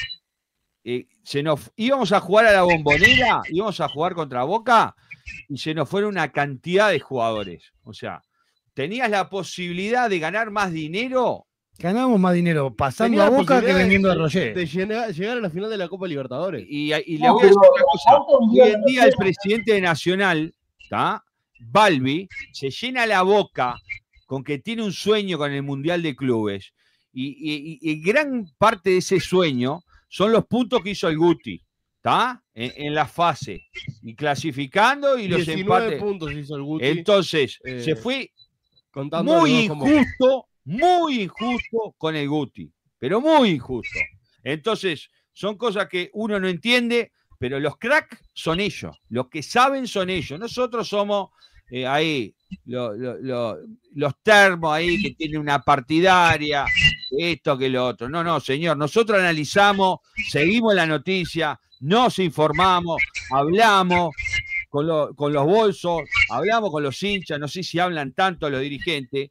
[SPEAKER 3] Eh, se nos, íbamos a jugar a la Bombonera, íbamos a jugar contra Boca y se nos fueron una cantidad de jugadores. O sea, tenías la posibilidad de ganar más dinero.
[SPEAKER 5] Ganamos más dinero pasando
[SPEAKER 4] Tenía
[SPEAKER 5] a
[SPEAKER 4] la
[SPEAKER 5] Boca que
[SPEAKER 4] posibilidad
[SPEAKER 5] vendiendo a
[SPEAKER 4] de-
[SPEAKER 5] Roger.
[SPEAKER 4] De llegar, llegar a la final de la Copa Libertadores.
[SPEAKER 3] Y, y le
[SPEAKER 7] No,
[SPEAKER 3] voy a decir
[SPEAKER 7] pero
[SPEAKER 3] una cosa.
[SPEAKER 7] ¿cuántos
[SPEAKER 3] Hoy
[SPEAKER 7] millones
[SPEAKER 3] en día
[SPEAKER 7] de
[SPEAKER 3] el presidente de Nacional, ¿tá? Balbi, se llena la boca con que tiene un sueño con el Mundial de Clubes. Y, y- y- y gran parte de ese sueño son los puntos que hizo el Guti, ¿tá? En, en la fase. Y clasificando y los
[SPEAKER 4] diecinueve
[SPEAKER 3] empates.
[SPEAKER 4] puntos hizo el Guti.
[SPEAKER 3] Entonces,
[SPEAKER 4] eh,
[SPEAKER 3] se fue
[SPEAKER 4] contando
[SPEAKER 3] muy
[SPEAKER 4] los dos como-
[SPEAKER 3] injusto, muy injusto con el Guti, pero muy injusto. Entonces, son cosas que uno no entiende, pero los cracks son ellos, los que saben son ellos. Nosotros somos eh, ahí, lo- lo- lo- los termos ahí que tienen una partidaria, esto que lo otro. No, no, señor, nosotros analizamos, seguimos la noticia, nos informamos, hablamos con, lo- con los bolsos, hablamos con los hinchas, no sé si hablan tanto los dirigentes,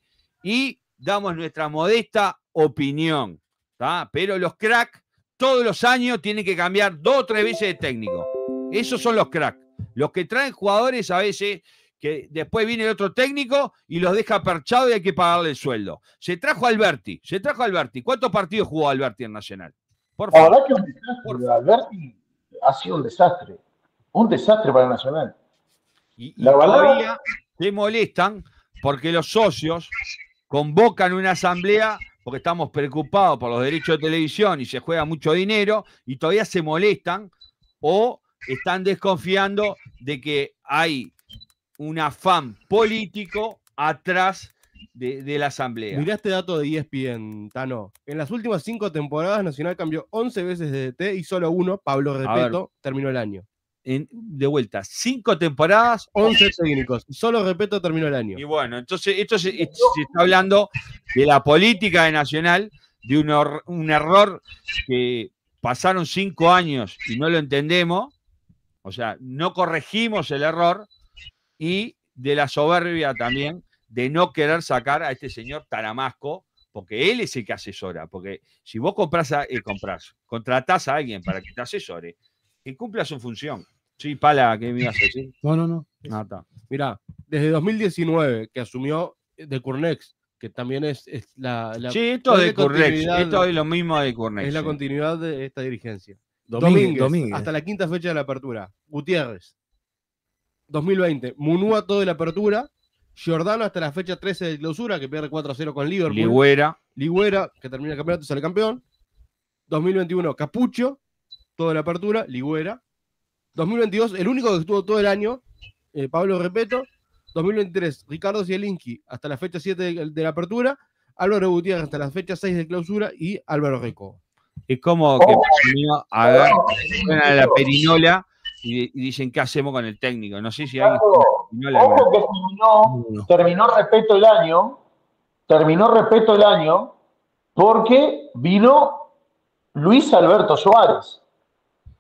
[SPEAKER 3] y damos nuestra modesta opinión. ¿Tá? Pero los cracks todos los años tienen que cambiar dos o tres veces de técnico. Esos son los cracks. Los que traen jugadores a veces que después viene el otro técnico y los deja perchados y hay que pagarle el sueldo. Se trajo a Alberti, se trajo a Alberti. ¿Cuántos partidos jugó Alberti en Nacional? Por
[SPEAKER 7] La
[SPEAKER 3] favor.
[SPEAKER 7] verdad que un desastre. Alberti ha sido un desastre. Un desastre para Nacional.
[SPEAKER 3] Y, y
[SPEAKER 7] La verdad-
[SPEAKER 3] todavía se molestan porque los socios convocan una asamblea porque estamos preocupados por los derechos de televisión y se juega mucho dinero y todavía se molestan o están desconfiando de que hay un afán político atrás de, de la asamblea.
[SPEAKER 4] Mirá este dato de E S P N, Tano. En las últimas cinco temporadas, Nacional cambió once veces de D T y solo uno, Pablo Repeto, terminó el año.
[SPEAKER 3] En- de vuelta, cinco temporadas,
[SPEAKER 4] once técnicos. Solo Repeto terminó el año.
[SPEAKER 3] Y bueno, entonces esto se, esto se está hablando de la política de Nacional, de un, hor- un error que pasaron cinco años y no lo entendemos, o sea, no corregimos el error, y de la soberbia también de no querer sacar a este señor Taramasco, porque él es el que asesora, porque si vos comprás, a, eh, comprás contratás a alguien para que te asesore, que cumpla su función. Sí, Pala, ¿qué me ibas a decir?
[SPEAKER 5] No, no, no.
[SPEAKER 3] Ah, está.
[SPEAKER 4] Mirá, desde dos mil diecinueve que asumió de Curnex, que también es, es la, la-
[SPEAKER 3] Sí, esto es de Curnex,
[SPEAKER 4] continuidad-
[SPEAKER 3] esto es lo mismo de Curnex.
[SPEAKER 4] Es la
[SPEAKER 3] sí.
[SPEAKER 4] continuidad de esta dirigencia.
[SPEAKER 5] Domínguez,
[SPEAKER 4] Domínguez,
[SPEAKER 5] Domínguez.
[SPEAKER 4] hasta la quinta fecha de la apertura. Gutiérrez, dos mil veinte. Munúa todo de la apertura. Giordano hasta la fecha trece de clausura, que pierde cuatro a cero con Liverpool.
[SPEAKER 3] Ligüera.
[SPEAKER 4] Ligüera, que termina el campeonato y sale campeón. dos mil veintiuno, Capucho, todo de la apertura. Ligüera. dos mil veintidós, el único que estuvo todo el año, eh, Pablo Repeto. dos mil veintitrés, Ricardo Zielinski hasta la fecha siete de, de la apertura. Álvaro Gutiérrez hasta la fecha seis de clausura y Álvaro Recoba.
[SPEAKER 3] Es como que terminó a ver, suena la perinola y, y dicen qué hacemos con el técnico. No sé si alguien perinola,
[SPEAKER 7] Ojo que terminó, terminó respeto el año, terminó respeto el año porque vino Luis Alberto Suárez,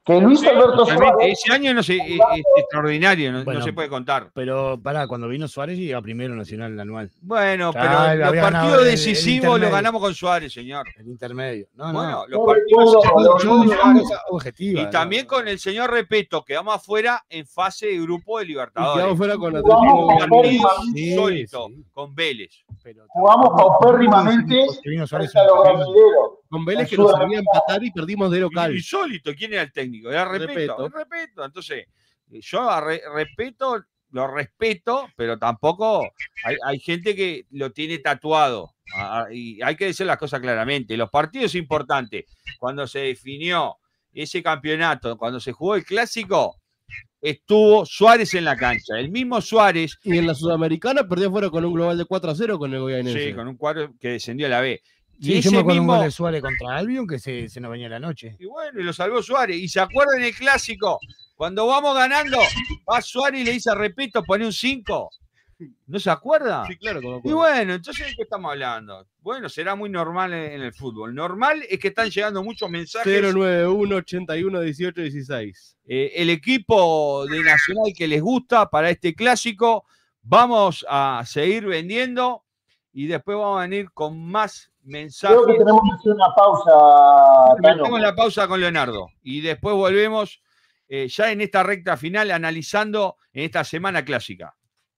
[SPEAKER 7] Que Luis Alberto
[SPEAKER 3] Totalmente.
[SPEAKER 7] Suárez.
[SPEAKER 3] Ese año no se, es, es extraordinario, no,
[SPEAKER 5] Bueno,
[SPEAKER 3] no se puede contar.
[SPEAKER 5] Pero pará, cuando vino Suárez iba primero Nacional el anual.
[SPEAKER 3] Bueno,
[SPEAKER 5] Ya,
[SPEAKER 3] pero los
[SPEAKER 5] había ganado
[SPEAKER 3] partidos
[SPEAKER 5] el- el
[SPEAKER 3] decisivos los
[SPEAKER 5] intermedio.
[SPEAKER 3] ganamos con Suárez, señor.
[SPEAKER 5] El intermedio. No,
[SPEAKER 3] Bueno,
[SPEAKER 5] no.
[SPEAKER 3] los
[SPEAKER 7] Yo
[SPEAKER 3] partidos
[SPEAKER 7] recuerdo-
[SPEAKER 3] decisivos
[SPEAKER 7] yo
[SPEAKER 3] los
[SPEAKER 7] recuerdo-
[SPEAKER 3] ganamos.
[SPEAKER 5] Cosa objetiva.
[SPEAKER 3] Y
[SPEAKER 5] ¿no?
[SPEAKER 3] también con el señor Repeto, quedamos afuera en fase de grupo de
[SPEAKER 4] Y
[SPEAKER 3] Libertadores.
[SPEAKER 4] quedamos fuera con
[SPEAKER 7] Jugamos
[SPEAKER 4] Atlético.
[SPEAKER 7] con
[SPEAKER 3] Partido
[SPEAKER 7] Pérez,
[SPEAKER 5] Sí,
[SPEAKER 3] insólito,
[SPEAKER 5] sí.
[SPEAKER 3] con Vélez.
[SPEAKER 5] Pero
[SPEAKER 7] Jugamos paupérrimamente
[SPEAKER 5] porque vino Suárez
[SPEAKER 7] frente a los
[SPEAKER 5] un-
[SPEAKER 7] brasileros.
[SPEAKER 4] Con Vélez que
[SPEAKER 7] En
[SPEAKER 4] nos
[SPEAKER 7] Sudamericana.
[SPEAKER 4] servía empatar y perdimos de local.
[SPEAKER 3] Insólito, ¿quién era el técnico? Era Repeto.
[SPEAKER 4] Repeto.
[SPEAKER 3] el Repeto. Entonces, yo a Re- Repeto lo respeto, pero tampoco hay, hay gente que lo tiene tatuado. Ah, y hay que decir las cosas claramente. Los partidos importantes, cuando se definió ese campeonato, cuando se jugó el clásico, estuvo Suárez en la cancha. El mismo Suárez,
[SPEAKER 4] Y en la Sudamericana perdió fuera con un global de cuatro a cero con el Goianense.
[SPEAKER 3] sí, con un cuadro que descendió a la B. Y
[SPEAKER 5] Sí, yo
[SPEAKER 3] ese
[SPEAKER 5] me acuerdo
[SPEAKER 3] mismo,
[SPEAKER 5] un gol de Suárez contra Albion que se, se nos venía la noche.
[SPEAKER 3] y bueno, y lo salvó Suárez. Y se acuerdan el clásico, cuando vamos ganando, va Suárez y le dice, repito, pone un cinco. ¿No se acuerda?
[SPEAKER 4] Sí, claro, como
[SPEAKER 3] Y bueno, entonces ¿de qué estamos hablando? Bueno, será muy normal en, en el fútbol. Normal es que están llegando muchos mensajes.
[SPEAKER 4] cero nueve uno ochenta y uno dieciocho dieciséis.
[SPEAKER 3] Eh, el equipo de Nacional que les gusta para este clásico, vamos a seguir vendiendo y después vamos a venir con más mensajes.
[SPEAKER 7] Creo que tenemos que hacer una pausa, Tano.
[SPEAKER 3] Metemos la pausa con Leonardo y después volvemos eh, ya en esta recta final analizando en esta semana clásica.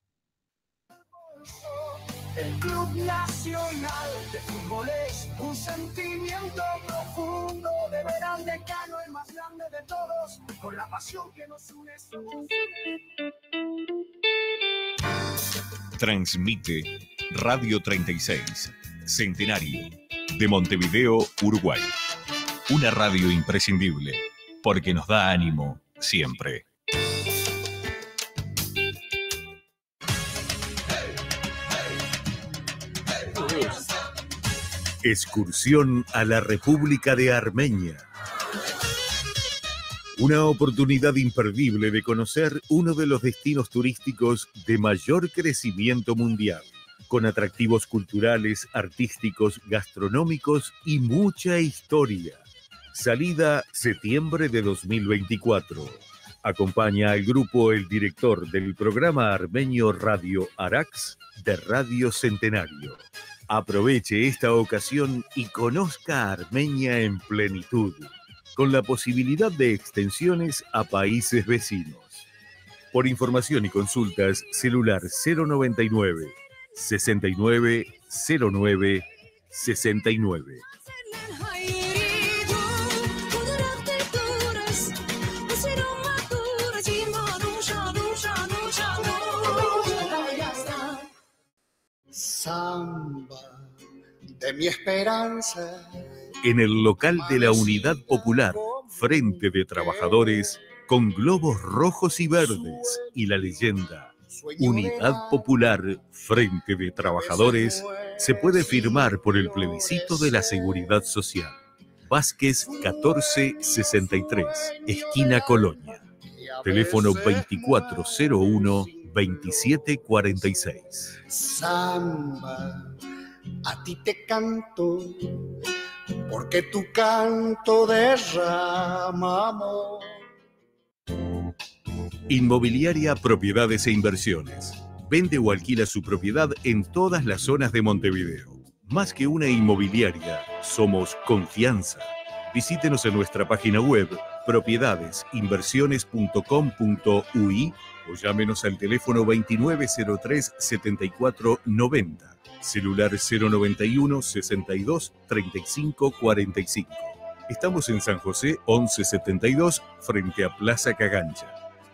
[SPEAKER 12] El Club Nacional de Fútbol es un sentimiento profundo de ver al decano, el más grande de todos, con la pasión que nos une.
[SPEAKER 10] Transmite Radio treinta y seis, Centenario, de Montevideo, Uruguay. Una radio imprescindible, porque nos da ánimo siempre. Excursión a la República de Armenia. Una oportunidad imperdible de conocer uno de los destinos turísticos de mayor crecimiento mundial, con atractivos culturales, artísticos, gastronómicos y mucha historia. Salida septiembre de dos mil veinticuatro. Acompaña al grupo el director del programa armenio Radio Arax de Radio Centenario. Aproveche esta ocasión y conozca Armenia en plenitud, con la posibilidad de extensiones a países vecinos. Por información y consultas, celular cero noventa y nueve, sesenta y nueve, cero nueve, sesenta y nueve.
[SPEAKER 12] Samba de mi esperanza.
[SPEAKER 10] En el local de la Unidad Popular, Frente de Trabajadores, con globos rojos y verdes y la leyenda Unidad Popular, Frente de Trabajadores, se puede firmar por el plebiscito de la Seguridad Social. Vázquez catorce sesenta y tres, esquina Colonia. Teléfono veinticuatro cero uno, veintisiete cuarenta y seis.
[SPEAKER 12] Samba, a ti te canto, porque tu canto derrama amor.
[SPEAKER 10] Inmobiliaria Propiedades e Inversiones. Vende o alquila su propiedad en todas las zonas de Montevideo. Más que una inmobiliaria, somos confianza. Visítenos en nuestra página web propiedades inversiones punto com punto u i o llámenos al teléfono veintinueve cero tres, setenta y cuatro noventa, celular cero noventa y uno, sesenta y dos, treinta y cinco cuarenta y cinco. Estamos en San José once setenta y dos, frente a Plaza Cagancha.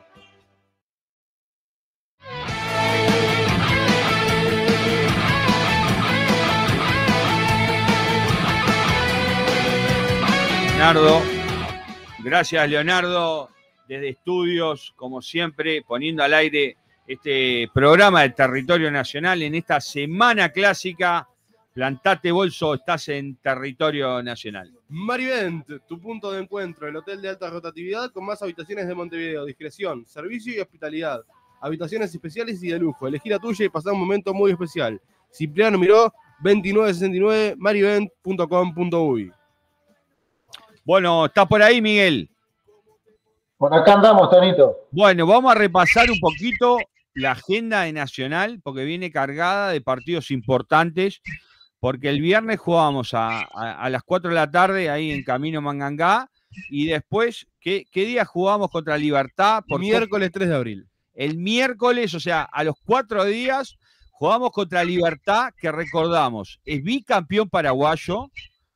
[SPEAKER 3] Leonardo, gracias Leonardo, desde estudios, como siempre, poniendo al aire este programa de Territorio Nacional en esta semana clásica. Plantate bolso, estás en Territorio Nacional.
[SPEAKER 4] Marivent, tu punto de encuentro, el hotel de alta rotatividad con más habitaciones de Montevideo, discreción, servicio y hospitalidad, habitaciones especiales y de lujo. Elegí la tuya y pasá un momento muy especial. Cipriano Miró, veintinueve sesenta y nueve, marivent punto com punto u i.
[SPEAKER 3] Bueno, ¿estás por ahí, Miguel?
[SPEAKER 7] Por acá andamos, Tonito.
[SPEAKER 3] Bueno, vamos a repasar un poquito la agenda de Nacional, porque viene cargada de partidos importantes, porque el viernes jugábamos a, a, a las cuatro de la tarde ahí en Camino Mangangá, y después, ¿qué, qué día jugamos contra Libertad? Por
[SPEAKER 4] miércoles tres de abril.
[SPEAKER 3] El miércoles, o sea, a los cuatro días, jugamos contra Libertad, que recordamos, es bicampeón paraguayo,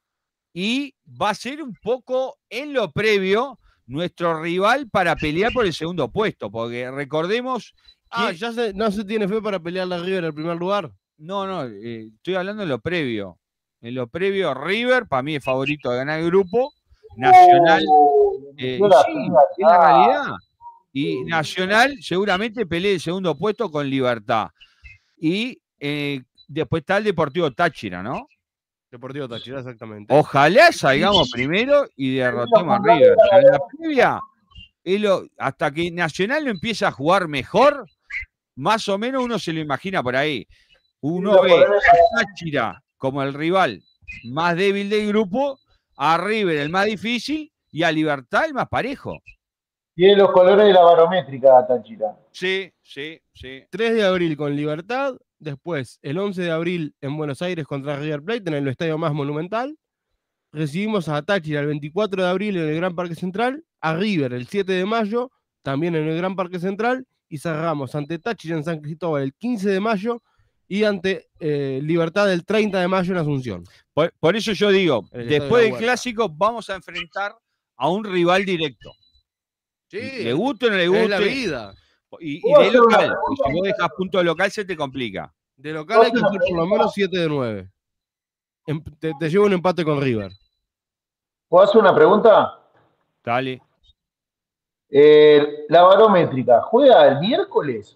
[SPEAKER 3] y va a ser un poco en lo previo nuestro rival para pelear por el segundo puesto, porque recordemos que...
[SPEAKER 4] Ah, ¿ya se, no se tiene fe para pelear la River en el primer lugar?
[SPEAKER 3] No, no, eh, estoy hablando en lo previo. En lo previo, River, para mí es favorito de ganar el grupo. Nacional, eh, sí, es la realidad. Y Nacional seguramente pelee el segundo puesto con Libertad. Y eh, después está el Deportivo Táchira, ¿no?
[SPEAKER 4] Deportivo Táchira, exactamente.
[SPEAKER 3] Ojalá salgamos primero y derrotemos a River. Pero en la previa, es lo, hasta que Nacional no empieza a jugar mejor, más o menos uno se lo imagina por ahí. Uno ve a Táchira como el rival más débil del grupo, a River el más difícil y a Libertad el más parejo.
[SPEAKER 7] Tiene los colores de la barométrica, Táchira.
[SPEAKER 3] Sí, sí, sí.
[SPEAKER 4] tres de abril con Libertad. Después, el once de abril en Buenos Aires contra River Plate, en el estadio más monumental. Recibimos a Táchira el veinticuatro de abril en el Gran Parque Central. A River el siete de mayo, también en el Gran Parque Central. Y cerramos ante Táchira en San Cristóbal el quince de mayo y ante eh, Libertad el treinta de mayo en Asunción.
[SPEAKER 3] Por, por eso yo digo, después del Clásico vamos a enfrentar a un rival directo.
[SPEAKER 4] Sí,
[SPEAKER 3] le guste o no le guste.
[SPEAKER 4] Es la vida.
[SPEAKER 3] Y, y de local, porque si vos dejas punto de local se te complica.
[SPEAKER 4] De local hay que hacer por lo menos siete de nueve. Te, te llevo un empate con River.
[SPEAKER 7] ¿Puedo hacer una pregunta?
[SPEAKER 3] Dale.
[SPEAKER 7] Eh, la barométrica, ¿juega el miércoles?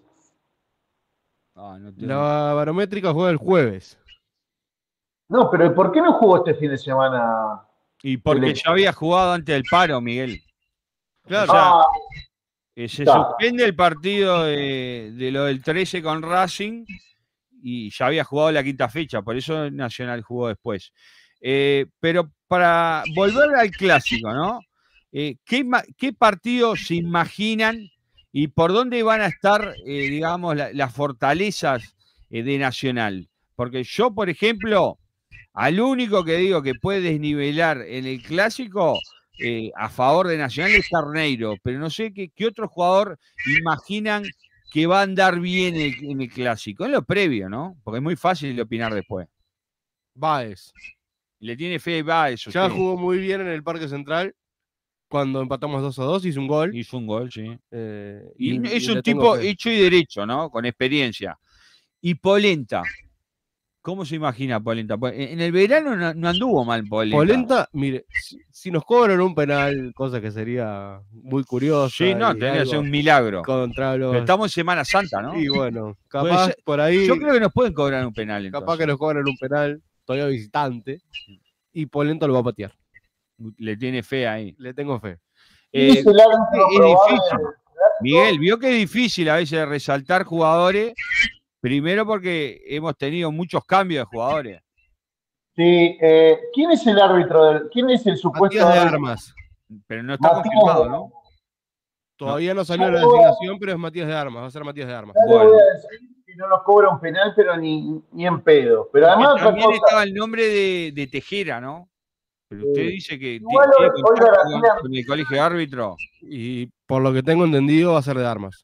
[SPEAKER 3] Ah, no
[SPEAKER 4] la barométrica juega el jueves.
[SPEAKER 7] No, pero ¿por qué no jugó este fin de semana?
[SPEAKER 3] Y porque ya había jugado antes del paro, Miguel.
[SPEAKER 4] Claro.
[SPEAKER 3] O sea,
[SPEAKER 7] Ah,
[SPEAKER 3] eh, se
[SPEAKER 7] está.
[SPEAKER 3] suspende el partido de, de lo del trece con Racing y ya había jugado la quinta fecha, por eso Nacional jugó después. Eh, pero para volver al Clásico, ¿no? Eh, ¿qué, ma- ¿Qué partidos se imaginan y por dónde van a estar, eh, digamos, la- las fortalezas eh, de Nacional? Porque yo, por ejemplo, al único que digo que puede desnivelar en el Clásico eh, a favor de Nacional es Carneiro, pero no sé qué, qué otro jugador imaginan que va a andar bien en el, en el Clásico. En lo previo, ¿no? Porque es muy fácil de opinar después.
[SPEAKER 4] Báez.
[SPEAKER 3] Le tiene fe a Báez.
[SPEAKER 4] Ya
[SPEAKER 3] usted.
[SPEAKER 4] jugó muy bien en el Parque Central. Cuando empatamos dos a dos, hizo un gol.
[SPEAKER 3] Hizo un gol, sí.
[SPEAKER 4] Eh,
[SPEAKER 3] Y,
[SPEAKER 4] y-
[SPEAKER 3] es
[SPEAKER 4] y
[SPEAKER 3] un
[SPEAKER 4] le tengo
[SPEAKER 3] tipo
[SPEAKER 4] fe.
[SPEAKER 3] hecho y derecho, ¿no? Con experiencia. Y Polenta. ¿Cómo se imagina Polenta? Pues, En el verano no, no anduvo mal Polenta.
[SPEAKER 4] Polenta, mire, si, si nos cobran un penal, cosa que sería muy curiosa.
[SPEAKER 3] Sí, no,
[SPEAKER 4] y
[SPEAKER 3] tendría que
[SPEAKER 4] algo
[SPEAKER 3] ser un milagro.
[SPEAKER 4] Contra los...
[SPEAKER 3] Pero estamos en Semana Santa, ¿no?
[SPEAKER 4] Y bueno,
[SPEAKER 3] Puede
[SPEAKER 4] capaz
[SPEAKER 3] ser-
[SPEAKER 4] por ahí.
[SPEAKER 3] Yo creo que nos pueden cobrar un penal.
[SPEAKER 4] Capaz
[SPEAKER 3] entonces.
[SPEAKER 4] que nos cobran un penal, todavía visitante. Y Polenta lo va a patear.
[SPEAKER 3] Le tiene fe ahí.
[SPEAKER 4] Le tengo fe.
[SPEAKER 3] Eh,
[SPEAKER 7] es el árbitro
[SPEAKER 3] es
[SPEAKER 7] probable
[SPEAKER 3] difícil.
[SPEAKER 7] del
[SPEAKER 3] Miguel, vio que es difícil a veces resaltar jugadores. Primero porque hemos tenido muchos cambios de jugadores.
[SPEAKER 7] Sí, eh, ¿quién es el árbitro? Del, ¿Quién es el supuesto
[SPEAKER 4] Matías de
[SPEAKER 7] árbitro?
[SPEAKER 4] Armas.
[SPEAKER 3] Pero no está
[SPEAKER 7] Matías
[SPEAKER 3] confirmado,
[SPEAKER 7] de-
[SPEAKER 3] ¿no?
[SPEAKER 4] Todavía no salió la
[SPEAKER 7] No,
[SPEAKER 4] designación, pero es Matías de Armas. Va a ser Matías de Armas.
[SPEAKER 7] Ya le
[SPEAKER 3] Bueno.
[SPEAKER 7] voy a decir que no nos cobra un penal, pero ni, ni en pedo. Pero además
[SPEAKER 3] Porque
[SPEAKER 7] otra
[SPEAKER 3] también
[SPEAKER 7] cosa,
[SPEAKER 3] estaba el nombre de, de Tejera, ¿no? Pero usted
[SPEAKER 7] Sí.
[SPEAKER 3] dice que ti-
[SPEAKER 7] Igual
[SPEAKER 3] tiene
[SPEAKER 7] hoy- hoy
[SPEAKER 3] contacto
[SPEAKER 7] García-
[SPEAKER 3] con, con el colegio de árbitro.
[SPEAKER 4] Y por lo que tengo entendido, va a ser de Armas.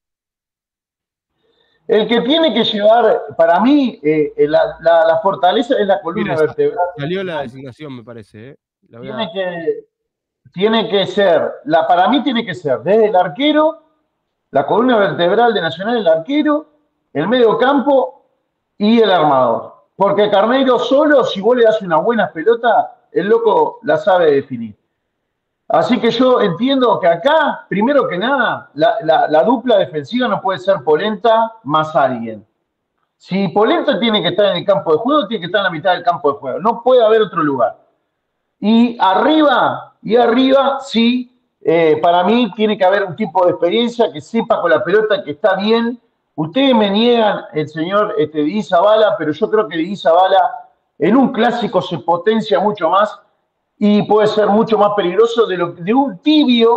[SPEAKER 7] el que tiene que llevar, para mí, eh, la, la- la fortaleza es la columna
[SPEAKER 4] Mire,
[SPEAKER 7] vertebral.
[SPEAKER 4] Salió la designación, me parece. ¿eh? La voy a-
[SPEAKER 7] Tiene que, tiene que ser, la, para mí tiene que ser desde el arquero, la columna vertebral de Nacional, el arquero, el medio campo y el armador. Porque Carneiro solo, si vos le das una buena pelota, el loco la sabe definir. Así que yo entiendo que acá, primero que nada, la, la- la dupla defensiva no puede ser Polenta más alguien. Si Polenta tiene que estar en el campo de juego, tiene que estar en la mitad del campo de juego. No puede haber otro lugar. Y arriba, y arriba, sí, eh, para mí tiene que haber un tipo de experiencia que sepa con la pelota que está bien. Ustedes me niegan el señor este, Didi Zavala, pero yo creo que Didi Zavala en un clásico se potencia mucho más y puede ser mucho más peligroso de, lo, de un tibio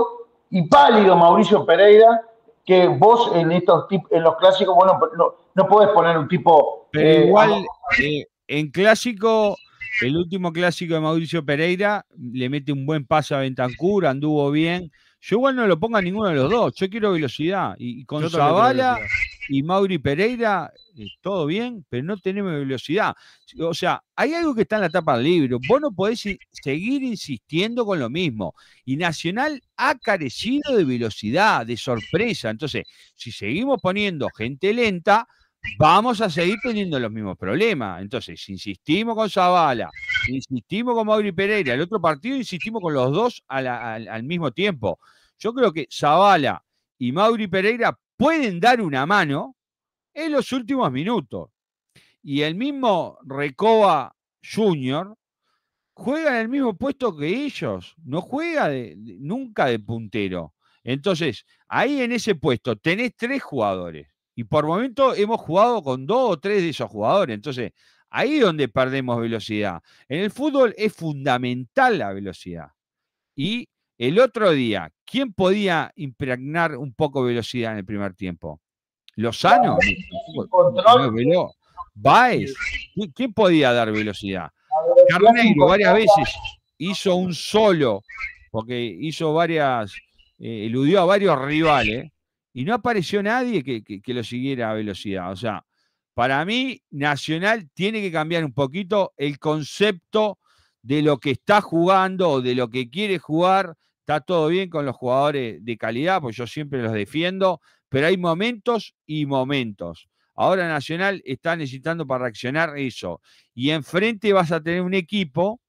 [SPEAKER 7] y pálido Mauricio Pereira, que vos en estos tip- en los clásicos, bueno, no, no podés poner un tipo...
[SPEAKER 3] Pero
[SPEAKER 7] eh,
[SPEAKER 3] igual, eh, en clásico, el último clásico de Mauricio Pereira, le mete un buen pase a Bentancur, anduvo bien. Yo igual no lo pongo a ninguno de los dos, yo quiero velocidad. Y, y con
[SPEAKER 4] Yo también quiero
[SPEAKER 3] Zavala
[SPEAKER 4] velocidad.
[SPEAKER 3] y Mauri Pereira, eh, todo bien, pero no tenemos velocidad. O sea, hay algo que está en la tapa del libro. Vos no podés i- seguir insistiendo con lo mismo. Y Nacional ha carecido de velocidad, de sorpresa. Entonces, si seguimos poniendo gente lenta, vamos a seguir teniendo los mismos problemas. Entonces, si insistimos con Zavala, insistimos con Mauri Pereira, el otro partido insistimos con los dos a la- al, al mismo tiempo. Yo creo que Zavala y Mauri Pereira pueden dar una mano en los últimos minutos. Y el mismo Recoba Junior juega en el mismo puesto que ellos, no juega de- de- nunca de puntero. Entonces, ahí en ese puesto tenés tres jugadores y por momento hemos jugado con dos o tres de esos jugadores. Entonces, ahí es donde perdemos velocidad. En el fútbol es fundamental la velocidad. Y el otro día, ¿quién podía impregnar un poco de velocidad en el primer tiempo? ¿Lozano? No, tampoco, no es veloz. ¿Baez? ¿Qui- ¿Quién podía dar velocidad? Carneiro varias veces hizo un solo, porque hizo varias, eh, eludió a varios rivales, y no apareció nadie que, que- que lo siguiera a velocidad. O sea, para mí, Nacional tiene que cambiar un poquito el concepto de lo que está jugando o de lo que quiere jugar. Está todo bien con los jugadores de calidad, pues yo siempre los defiendo, pero hay momentos y momentos. Ahora Nacional está necesitando para reaccionar eso. Y enfrente vas a tener un equipo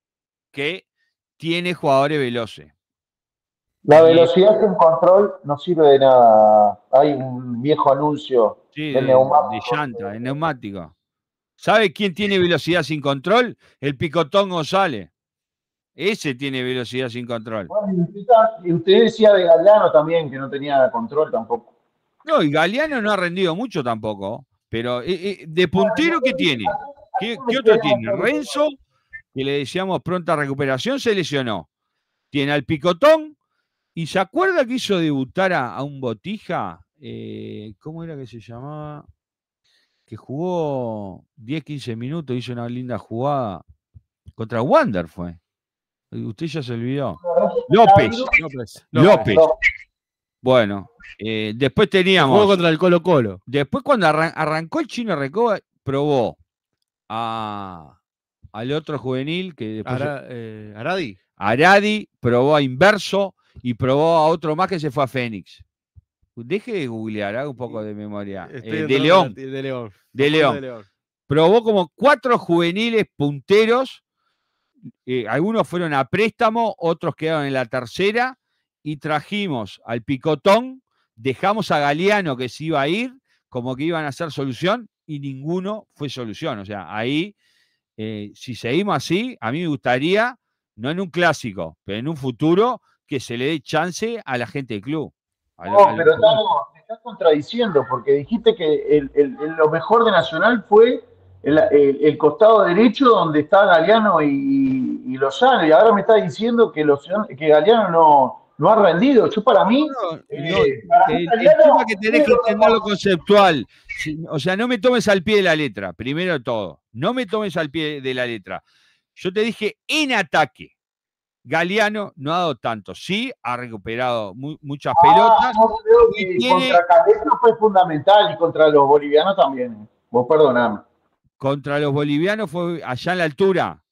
[SPEAKER 3] que tiene jugadores veloces.
[SPEAKER 7] La
[SPEAKER 3] Y-
[SPEAKER 7] velocidad sin control no sirve de nada. Hay un viejo anuncio
[SPEAKER 3] Sí,
[SPEAKER 7] de
[SPEAKER 3] de,
[SPEAKER 7] neumáticos.
[SPEAKER 3] de llanta, de neumático. ¿Sabe quién tiene velocidad sin control? El Picotón González. Ese tiene velocidad sin control.
[SPEAKER 7] Bueno, y usted, y usted decía de Galeano también, que no tenía control tampoco.
[SPEAKER 3] No, y Galeano no ha rendido mucho tampoco. Pero eh, eh, de puntero, ¿qué tiene? ¿Qué, qué otro tiene? Renzo, que le deseamos pronta recuperación, se lesionó. Tiene al Picotón. ¿Y se acuerda que hizo debutar a, a un Botija? Eh, ¿Cómo era que se llamaba? Que jugó diez, quince minutos, hizo una linda jugada. Contra Wander fue. Usted ya se olvidó. López.
[SPEAKER 4] López.
[SPEAKER 3] López. Bueno, eh, después teníamos.
[SPEAKER 4] Jugó contra el Colo Colo.
[SPEAKER 3] Después, cuando arran- arrancó el Chino Recoba, probó a, al otro juvenil que después.
[SPEAKER 4] Ara- eh, Aradi.
[SPEAKER 3] Aradi, probó a Inverso y probó a otro más que se fue a Fénix. Deje de googlear, haga un poco de memoria.
[SPEAKER 4] Estoy
[SPEAKER 3] Eh, de
[SPEAKER 4] entrando
[SPEAKER 3] León.
[SPEAKER 4] en la- De León.
[SPEAKER 3] De León.
[SPEAKER 4] De León.
[SPEAKER 3] Probó como cuatro juveniles punteros. eh, algunos fueron a préstamo, otros quedaron en la tercera. Y trajimos al Picotón, dejamos a Galeano que se iba a ir, como que iban a ser solución, y ninguno fue solución. O sea, ahí, eh, si seguimos así, a mí me gustaría, no en un clásico, pero en un futuro, que se le dé chance a la gente del club. A lo-
[SPEAKER 7] No,
[SPEAKER 3] a lo-
[SPEAKER 7] pero Tano, me estás contradiciendo, porque dijiste que el, el- el- lo mejor de Nacional fue el, el- el costado derecho donde está Galeano y, y Lozano, y ahora me estás diciendo que, Lozano, que Galeano no, no ha rendido. Yo para mí...
[SPEAKER 3] No,
[SPEAKER 7] eh, para mí
[SPEAKER 3] el, el
[SPEAKER 7] Galeano
[SPEAKER 3] tema que tenés
[SPEAKER 7] es
[SPEAKER 3] que
[SPEAKER 7] lo
[SPEAKER 3] entender lo
[SPEAKER 7] mejor.
[SPEAKER 3] conceptual. Si- O sea, no me tomes al pie de la letra, primero de todo. No me tomes al pie de la letra. Yo te dije en ataque. Galeano no ha dado tanto. Sí, ha recuperado mu- muchas pelotas.
[SPEAKER 7] Ah, no creo
[SPEAKER 3] y
[SPEAKER 7] que
[SPEAKER 3] tiene-
[SPEAKER 7] contra Calero fue fundamental y contra los bolivianos también. eh. Vos perdoname.
[SPEAKER 3] Contra los bolivianos fue allá en la altura.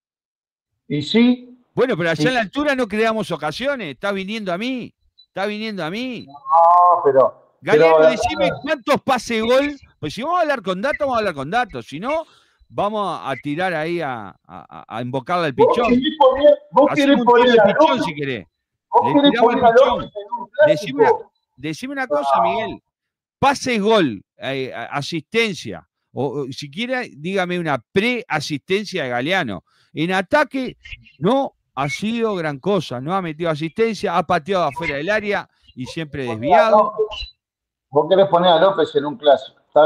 [SPEAKER 7] Y sí.
[SPEAKER 3] Bueno, pero allá
[SPEAKER 7] Sí.
[SPEAKER 3] en la altura no creamos ocasiones. Está viniendo a mí. Está viniendo a mí.
[SPEAKER 7] No, pero...
[SPEAKER 3] Galeano,
[SPEAKER 7] pero-
[SPEAKER 3] decime cuántos pases gol. Pues si vamos a hablar con datos, vamos a hablar con datos. Si no, vamos a tirar ahí a, a, a invocarle al
[SPEAKER 7] Vos
[SPEAKER 3] pichón.
[SPEAKER 7] querés poner, vos
[SPEAKER 3] Hacemos
[SPEAKER 7] querés
[SPEAKER 3] un
[SPEAKER 7] poner
[SPEAKER 3] tiro
[SPEAKER 7] a
[SPEAKER 3] al pichón
[SPEAKER 7] López,
[SPEAKER 3] si querés.
[SPEAKER 7] vos
[SPEAKER 3] Le
[SPEAKER 7] querés
[SPEAKER 3] tiramos al
[SPEAKER 7] poner a
[SPEAKER 3] pichón.
[SPEAKER 7] López en un
[SPEAKER 3] Decime una,
[SPEAKER 7] clásico.
[SPEAKER 3] decime una cosa, Miguel. Pases gol, eh, a- asistencia. O, o siquiera dígame una pre-asistencia de Galeano. En ataque no ha sido gran cosa. No ha metido asistencia, ha pateado afuera del área y siempre desviado.
[SPEAKER 7] Vos querés poner a López en un clásico. ¿Está bien?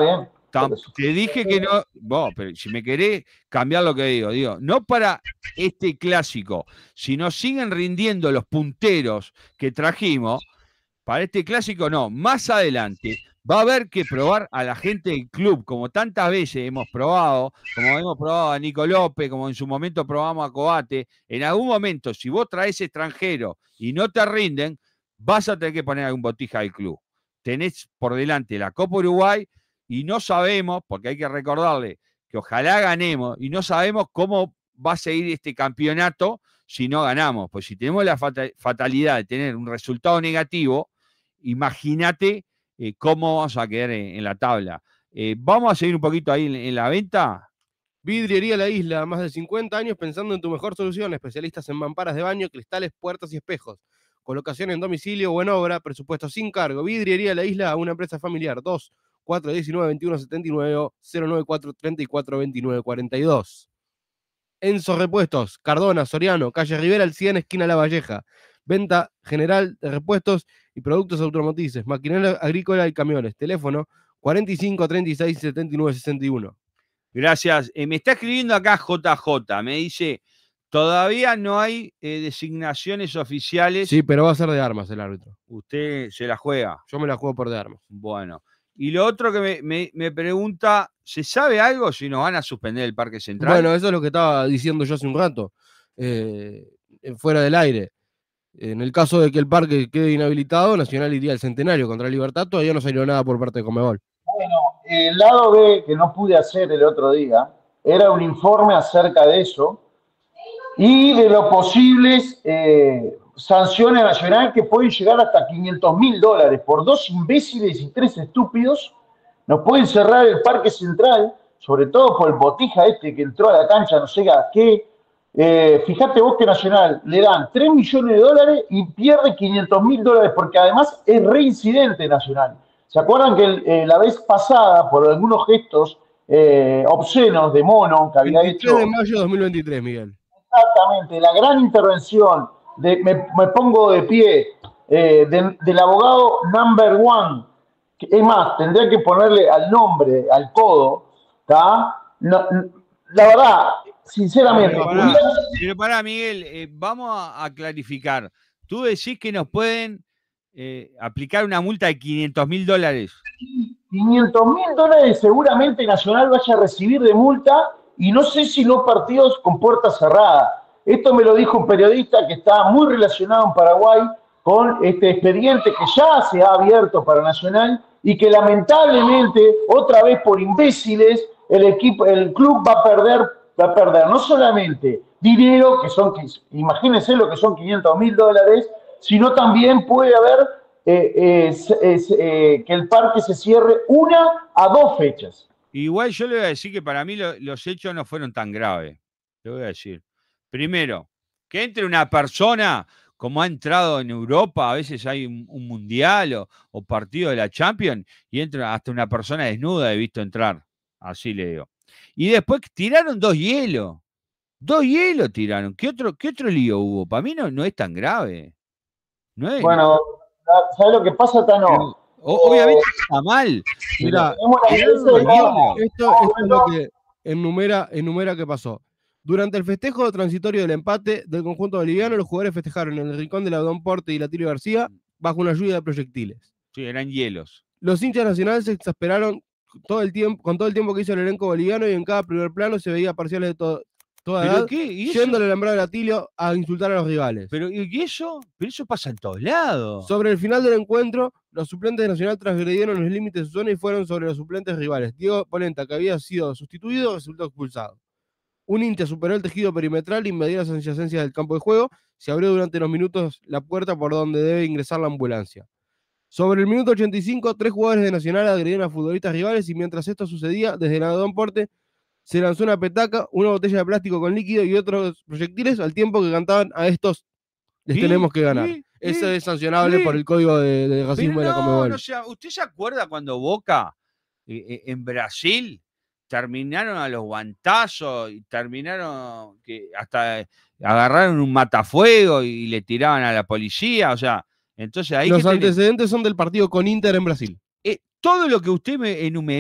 [SPEAKER 3] Te dije que no, vos, pero si me querés cambiar lo que digo, digo, no para este clásico, sino siguen rindiendo los punteros que trajimos, para este clásico no, más adelante va a haber que probar a la gente del club, como tantas veces hemos probado, como hemos probado a Nico López, como en su momento probamos a Coate, en algún momento, si vos traes extranjero y no te rinden, vas a tener que poner algún botija del club. Tenés por delante la Copa Uruguay y no sabemos, porque hay que recordarle que ojalá ganemos, y no sabemos cómo va a seguir este campeonato si no ganamos. Pues si tenemos la fatalidad de tener un resultado negativo, imagínate eh, cómo vamos a quedar en, en la tabla. Eh, vamos a seguir un poquito ahí en, en la venta.
[SPEAKER 4] Vidriería La Isla, más de cincuenta años pensando en tu mejor solución. Especialistas en mamparas de baño, cristales, puertas y espejos. Colocación en domicilio o en obra, presupuesto sin cargo. Vidriería La Isla, una empresa familiar. dos cuatro uno nueve, veintiuno setenta y nueve, cero nueve cuatro, treinta y cuatro, veintinueve cuarenta y dos. Enzo Repuestos, Cardona, Soriano, calle Rivera, el cien, esquina La Valleja. Venta general de repuestos y productos automotrices, maquinaria agrícola y camiones. Teléfono cuarenta y cinco, treinta y seis, setenta y nueve, sesenta y uno.
[SPEAKER 3] Gracias. Eh, me está escribiendo acá J J. Me dice, todavía no hay eh, designaciones oficiales.
[SPEAKER 4] Sí, pero va a ser de armas el árbitro.
[SPEAKER 3] Usted se la juega.
[SPEAKER 4] Yo me la juego por de armas.
[SPEAKER 3] Bueno. Y lo otro que me, me, me pregunta, ¿se sabe algo si nos van a suspender el Parque Central?
[SPEAKER 4] Bueno, eso es lo que estaba diciendo yo hace un rato, eh, fuera del aire. En el caso de que el parque quede inhabilitado, Nacional iría al Centenario contra Libertad. Todavía no salió nada por parte de Conmebol.
[SPEAKER 7] Bueno, el lado B que no pude hacer el otro día era un informe acerca de eso y de los posibles eh, sanciones nacionales que pueden llegar hasta quinientos mil dólares por dos imbéciles y tres estúpidos. Nos pueden cerrar el Parque Central, sobre todo por el botija este que entró a la cancha, no sé a qué. Eh, fíjate vos que Nacional le dan tres millones de dólares y pierde quinientos mil dólares, porque además es reincidente Nacional. ¿Se acuerdan que el, eh, la vez pasada, por algunos gestos eh, obscenos de mono que había hecho?
[SPEAKER 4] veintitrés de mayo de dos mil veintitrés, Miguel.
[SPEAKER 7] Exactamente, la gran intervención, de, me, me pongo de pie, eh, de, del abogado number one. Es más, tendría que ponerle al nombre, al codo, ¿está? No, la verdad, sinceramente.
[SPEAKER 3] Pero pará, pero pará Miguel, eh, vamos a, a clarificar. Tú decís que nos pueden eh, aplicar una multa de quinientos mil dólares.
[SPEAKER 7] quinientos mil dólares seguramente Nacional vaya a recibir de multa, y no sé si los partidos con puerta cerrada. Esto me lo dijo un periodista que está muy relacionado en Paraguay con este expediente que ya se ha abierto para Nacional y que lamentablemente, otra vez por imbéciles, el equipo, el club va a perder, va a perder no solamente dinero, que son, imagínense lo que son quinientos mil dólares, sino también puede haber eh, eh, eh, eh, que el parque se cierre una a dos fechas.
[SPEAKER 3] Igual yo le voy a decir que para mí lo, los hechos no fueron tan graves. Le voy a decir. Primero, que entre una persona como ha entrado en Europa, a veces hay un, un mundial o, o partido de la Champions, y entra hasta una persona desnuda, he visto entrar. Así le digo. Y después tiraron dos hielos. Dos hielos tiraron. ¿Qué otro, qué otro lío hubo? Para mí no, no es tan grave. No es,
[SPEAKER 7] bueno, ¿sabes lo que pasa, Tano?
[SPEAKER 3] Obviamente está mal.
[SPEAKER 4] Mira, esto, esto, esto es lo que enumera, enumera que pasó. Durante el festejo transitorio del empate del conjunto boliviano, los jugadores festejaron en el rincón de la Don Porte y la Tilio García bajo una lluvia de proyectiles.
[SPEAKER 3] Sí, eran hielos.
[SPEAKER 4] Los hinchas nacionales se exasperaron todo el tiempo, con todo el tiempo que hizo el elenco boliviano, y en cada primer plano se veía parciales de todo, toda
[SPEAKER 3] ¿Pero
[SPEAKER 4] edad,
[SPEAKER 3] qué? ¿Y
[SPEAKER 4] yendo
[SPEAKER 3] eso?
[SPEAKER 4] al alambrado del Atilio a insultar a los rivales.
[SPEAKER 3] Pero ¿y eso? Pero eso pasa en todos lados.
[SPEAKER 4] Sobre el final del encuentro, los suplentes de Nacional transgredieron los límites de su zona y fueron sobre los suplentes rivales. Diego Polenta, que había sido sustituido, resultó expulsado. Un hincha superó el tejido perimetral e invadió las adyacencias del campo de juego. Se abrió durante unos minutos la puerta por donde debe ingresar la ambulancia. Sobre el minuto ochenta y cinco, tres jugadores de Nacional agredieron a futbolistas rivales, y mientras esto sucedía, desde la Don Porte se lanzó una petaca, una botella de plástico con líquido y otros proyectiles, al tiempo que cantaban: a estos les
[SPEAKER 3] ¿Sí?
[SPEAKER 4] tenemos que ganar.
[SPEAKER 3] ¿Sí?
[SPEAKER 4] Eso
[SPEAKER 3] ¿Sí?
[SPEAKER 4] es sancionable
[SPEAKER 3] ¿Sí?
[SPEAKER 4] por el código de, de racismo
[SPEAKER 3] Pero
[SPEAKER 4] de la
[SPEAKER 3] no,
[SPEAKER 4] Conmebol.
[SPEAKER 3] no sea, ¿usted se acuerda cuando Boca eh, eh, en Brasil terminaron a los guantazos y terminaron que hasta agarraron un matafuego y le tiraban a la policía? O sea, entonces ahí
[SPEAKER 4] Los
[SPEAKER 3] que tenés-
[SPEAKER 4] antecedentes son del partido con Inter en Brasil.
[SPEAKER 3] eh, todo lo que usted me enumeró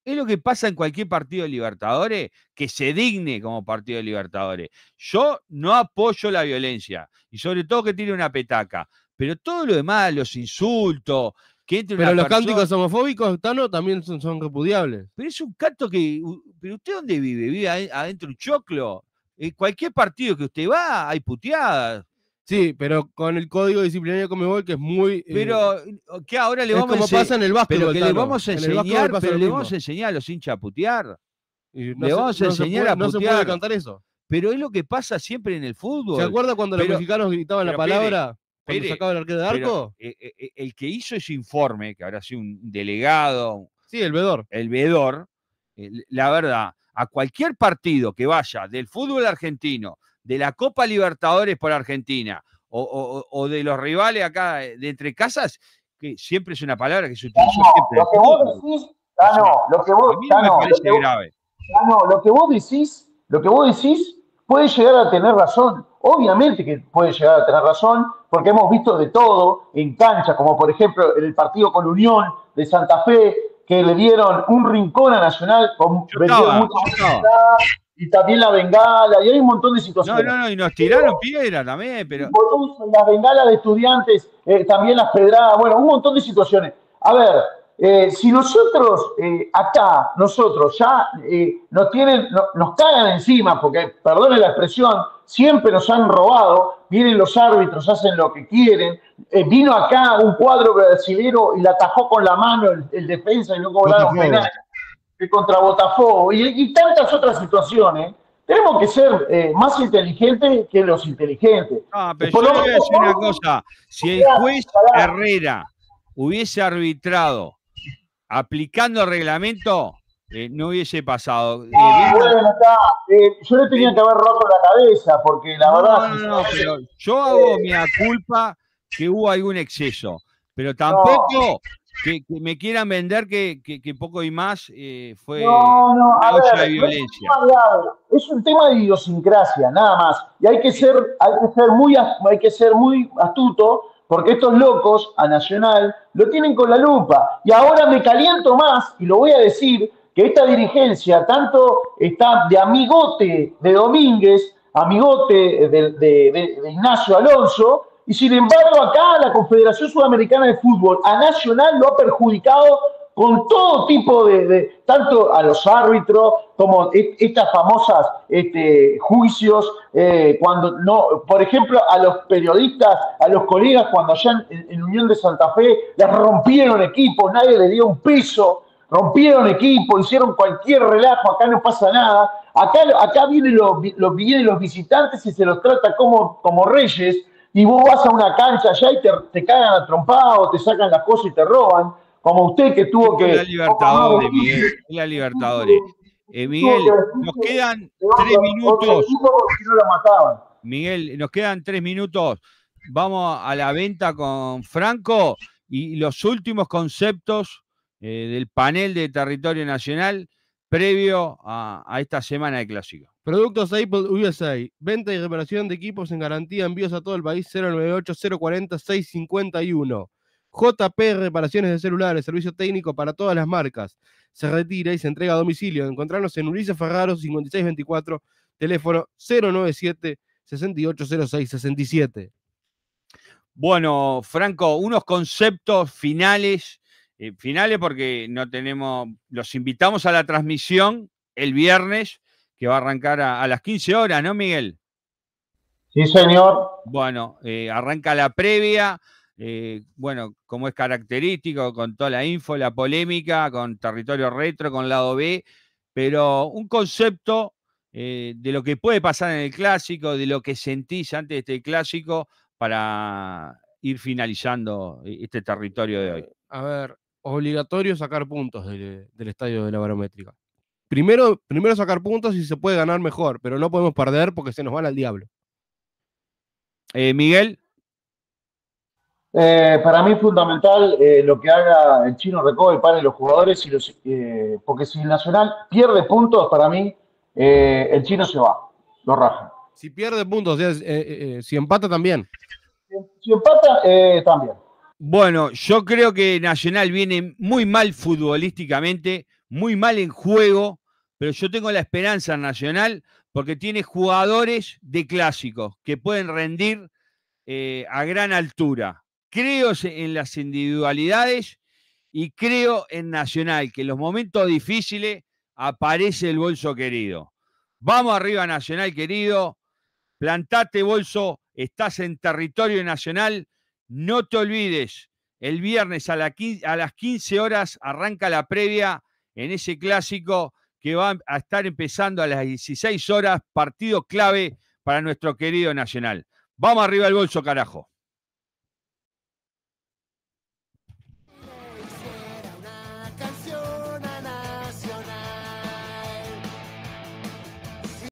[SPEAKER 3] Es lo que pasa en cualquier partido de Libertadores, que se digne como partido de Libertadores. Yo no apoyo la violencia, y sobre todo que tiene una petaca, pero todo lo demás, los insultos, que entre
[SPEAKER 4] Pero
[SPEAKER 3] una
[SPEAKER 4] los
[SPEAKER 3] persona...
[SPEAKER 4] cánticos homofóbicos, Tano, también son, son repudiables.
[SPEAKER 3] Pero es un canto que... ¿Pero usted dónde vive? ¿Vive adentro de un choclo? En cualquier partido que usted va, hay puteadas.
[SPEAKER 4] Sí, pero con el código disciplinario de Conmebol, que es muy...
[SPEAKER 3] Pero
[SPEAKER 4] eh,
[SPEAKER 3] que ahora le
[SPEAKER 4] es
[SPEAKER 3] vamos
[SPEAKER 4] como
[SPEAKER 3] a enseñar...
[SPEAKER 4] pasa en el básquetbol,
[SPEAKER 3] Pero que le
[SPEAKER 4] Tano.
[SPEAKER 3] vamos a
[SPEAKER 4] En el básquetbol
[SPEAKER 3] enseñar,
[SPEAKER 4] pasa
[SPEAKER 3] pero
[SPEAKER 4] lo
[SPEAKER 3] le
[SPEAKER 4] mismo.
[SPEAKER 3] vamos a enseñar a los hinchas a putear.
[SPEAKER 4] Y no
[SPEAKER 3] le
[SPEAKER 4] se-
[SPEAKER 3] vamos a
[SPEAKER 4] no se
[SPEAKER 3] enseñar
[SPEAKER 4] puede-
[SPEAKER 3] a
[SPEAKER 4] no se
[SPEAKER 3] putear.
[SPEAKER 4] puede cantar eso.
[SPEAKER 3] Pero es lo que pasa siempre en el fútbol.
[SPEAKER 4] ¿Se acuerda cuando
[SPEAKER 3] Pero-
[SPEAKER 4] los mexicanos gritaban la
[SPEAKER 3] pero,
[SPEAKER 4] palabra
[SPEAKER 3] Pere,
[SPEAKER 4] cuando
[SPEAKER 3] Pere,
[SPEAKER 4] sacaba el arquero de
[SPEAKER 3] pero,
[SPEAKER 4] arco?
[SPEAKER 3] eh, eh, el que hizo ese informe, que habrá sido un delegado.
[SPEAKER 4] Sí, el vedor.
[SPEAKER 3] El vedor, eh, la verdad, a cualquier partido que vaya del fútbol argentino, de la Copa Libertadores por Argentina, o, o- o de los rivales acá de entre casas, que siempre es una palabra que se utilizó
[SPEAKER 7] No,
[SPEAKER 3] siempre. en
[SPEAKER 7] lo
[SPEAKER 3] el
[SPEAKER 7] que vos
[SPEAKER 3] fútbol.
[SPEAKER 7] decís, Tano, lo que vos,
[SPEAKER 3] A mí no me
[SPEAKER 7] Tano, lo
[SPEAKER 3] parece
[SPEAKER 7] que vos-
[SPEAKER 3] grave.
[SPEAKER 7] Tano, lo que vos decís, lo que vos decís puede llegar a tener razón. Obviamente que puede llegar a tener razón, porque hemos visto de todo en cancha, como por ejemplo en el partido con Unión de Santa Fe, que le dieron un rincón a Nacional, con
[SPEAKER 3] Yo
[SPEAKER 7] vendieron
[SPEAKER 3] estaba,
[SPEAKER 7] mucha
[SPEAKER 3] yo estaba.
[SPEAKER 7] publicidad, y también la bengala, y hay un montón de
[SPEAKER 3] No,
[SPEAKER 7] situaciones.
[SPEAKER 3] no, no, y nos tiraron piedra también, pero.
[SPEAKER 7] Boludo, las bengalas de estudiantes, eh, también las pedradas, bueno, un montón de situaciones. A ver, eh, si nosotros eh, acá, nosotros ya eh, nos tienen, no- nos cagan encima, porque, perdone la expresión, siempre nos han robado, vienen los árbitros, hacen lo que quieren. Eh, vino acá un cuadro brasilero y la atajó con la mano el, el defensa y no cobraron
[SPEAKER 4] Botafogo.
[SPEAKER 7] penal que contra Botafogo y, y tantas otras situaciones. Tenemos que ser eh, más inteligentes que los inteligentes.
[SPEAKER 3] Ah, pero
[SPEAKER 7] Por
[SPEAKER 3] yo
[SPEAKER 7] lo
[SPEAKER 3] le voy a
[SPEAKER 7] menos-
[SPEAKER 3] decir una cosa. Si el juez Herrera hubiese arbitrado aplicando el reglamento, eh, no hubiese pasado. Eh,
[SPEAKER 7] Ah,
[SPEAKER 3] venga-
[SPEAKER 7] bueno, está. Eh, yo le tenía que haber roto la cabeza, porque la
[SPEAKER 3] No,
[SPEAKER 7] verdad.
[SPEAKER 3] no, no, pero yo hago mi culpa que hubo algún exceso, pero tampoco que, que me quieran vender que, que- que poco y más eh, fue
[SPEAKER 7] No, no, a
[SPEAKER 3] causa de
[SPEAKER 7] ver, no es un
[SPEAKER 3] violencia.
[SPEAKER 7] tema de algo, es un tema de idiosincrasia, nada más. Y hay que ser, hay que ser muy, as- hay que ser muy astuto, porque estos locos a Nacional lo tienen con la lupa. Y ahora me caliento más, y lo voy a decir, que esta dirigencia tanto está de amigote de Domínguez, amigote de, de- de- de Ignacio Alonso, y sin embargo acá la Confederación Sudamericana de Fútbol a Nacional lo ha perjudicado con todo tipo de, de- tanto a los árbitros como e- estas famosas este, juicios, eh, cuando no, por ejemplo, a los periodistas, a los colegas, cuando allá en, en Unión de Santa Fe les rompieron equipos, nadie les dio un peso, rompieron equipo, hicieron cualquier relajo, acá no pasa nada, acá, acá vienen los, los, vienen los visitantes y se los trata como, como reyes, y vos vas a una cancha allá y te, te cagan a trompadas, te sacan las cosas y te roban, como usted que tuvo que...
[SPEAKER 3] Es la Libertadores, Miguel. Es la Libertadores. Eh, Miguel, nos quedan tres minutos.
[SPEAKER 7] Si no lo mataban.
[SPEAKER 3] Miguel, nos quedan tres minutos. Vamos a la venta con Franco y los últimos conceptos eh, del panel de territorio nacional previo a, a esta semana de clásico.
[SPEAKER 4] Productos Apple U S A. Venta y reparación de equipos en garantía. Envíos a todo el país. cero nueve ocho, cero cuarenta, seiscientos cincuenta y uno. J P Reparaciones de celulares. Servicio técnico para todas las marcas. Se retira y se entrega a domicilio. Encontrarnos en Ulises Ferraro cincuenta y seis veinticuatro. Teléfono cero noventa y siete, sesenta y ocho cero seis sesenta y siete.
[SPEAKER 3] Bueno, Franco, unos conceptos finales. Eh, finales porque no tenemos. Los invitamos a la transmisión el viernes, que va a arrancar a, a las quince horas, ¿no, Miguel?
[SPEAKER 7] Sí, señor.
[SPEAKER 3] Bueno, eh, arranca la previa, eh, bueno, como es característico, con toda la info, la polémica, con territorio retro, con lado B, pero un concepto eh, de lo que puede pasar en el clásico, de lo que sentís antes de este clásico, para ir finalizando este territorio de hoy.
[SPEAKER 4] A ver, obligatorio sacar puntos del, del estadio de la Barométrica. Primero, primero sacar puntos y se puede ganar mejor, pero no podemos perder porque se nos van al diablo.
[SPEAKER 3] Eh, Miguel.
[SPEAKER 7] Eh, para mí es fundamental eh, lo que haga el Chino Recoba y para los jugadores, y los, eh, porque si el Nacional pierde puntos, para mí eh, el Chino se va, lo raja.
[SPEAKER 4] Si pierde puntos, o sea, eh, eh, si empata también.
[SPEAKER 7] Si empata, eh, también.
[SPEAKER 3] Bueno, yo creo que Nacional viene muy mal futbolísticamente, muy mal en juego, pero yo tengo la esperanza en Nacional porque tiene jugadores de clásicos que pueden rendir eh, a gran altura. Creo en las individualidades y creo en Nacional, que en los momentos difíciles aparece el Bolso querido. Vamos arriba, Nacional querido. Plantate, Bolso, estás en territorio nacional. No te olvides, el viernes a, la quince, a las quince horas arranca la previa en ese clásico que va a estar empezando a las dieciséis horas, partido clave para nuestro querido Nacional. Vamos arriba el Bolso, carajo.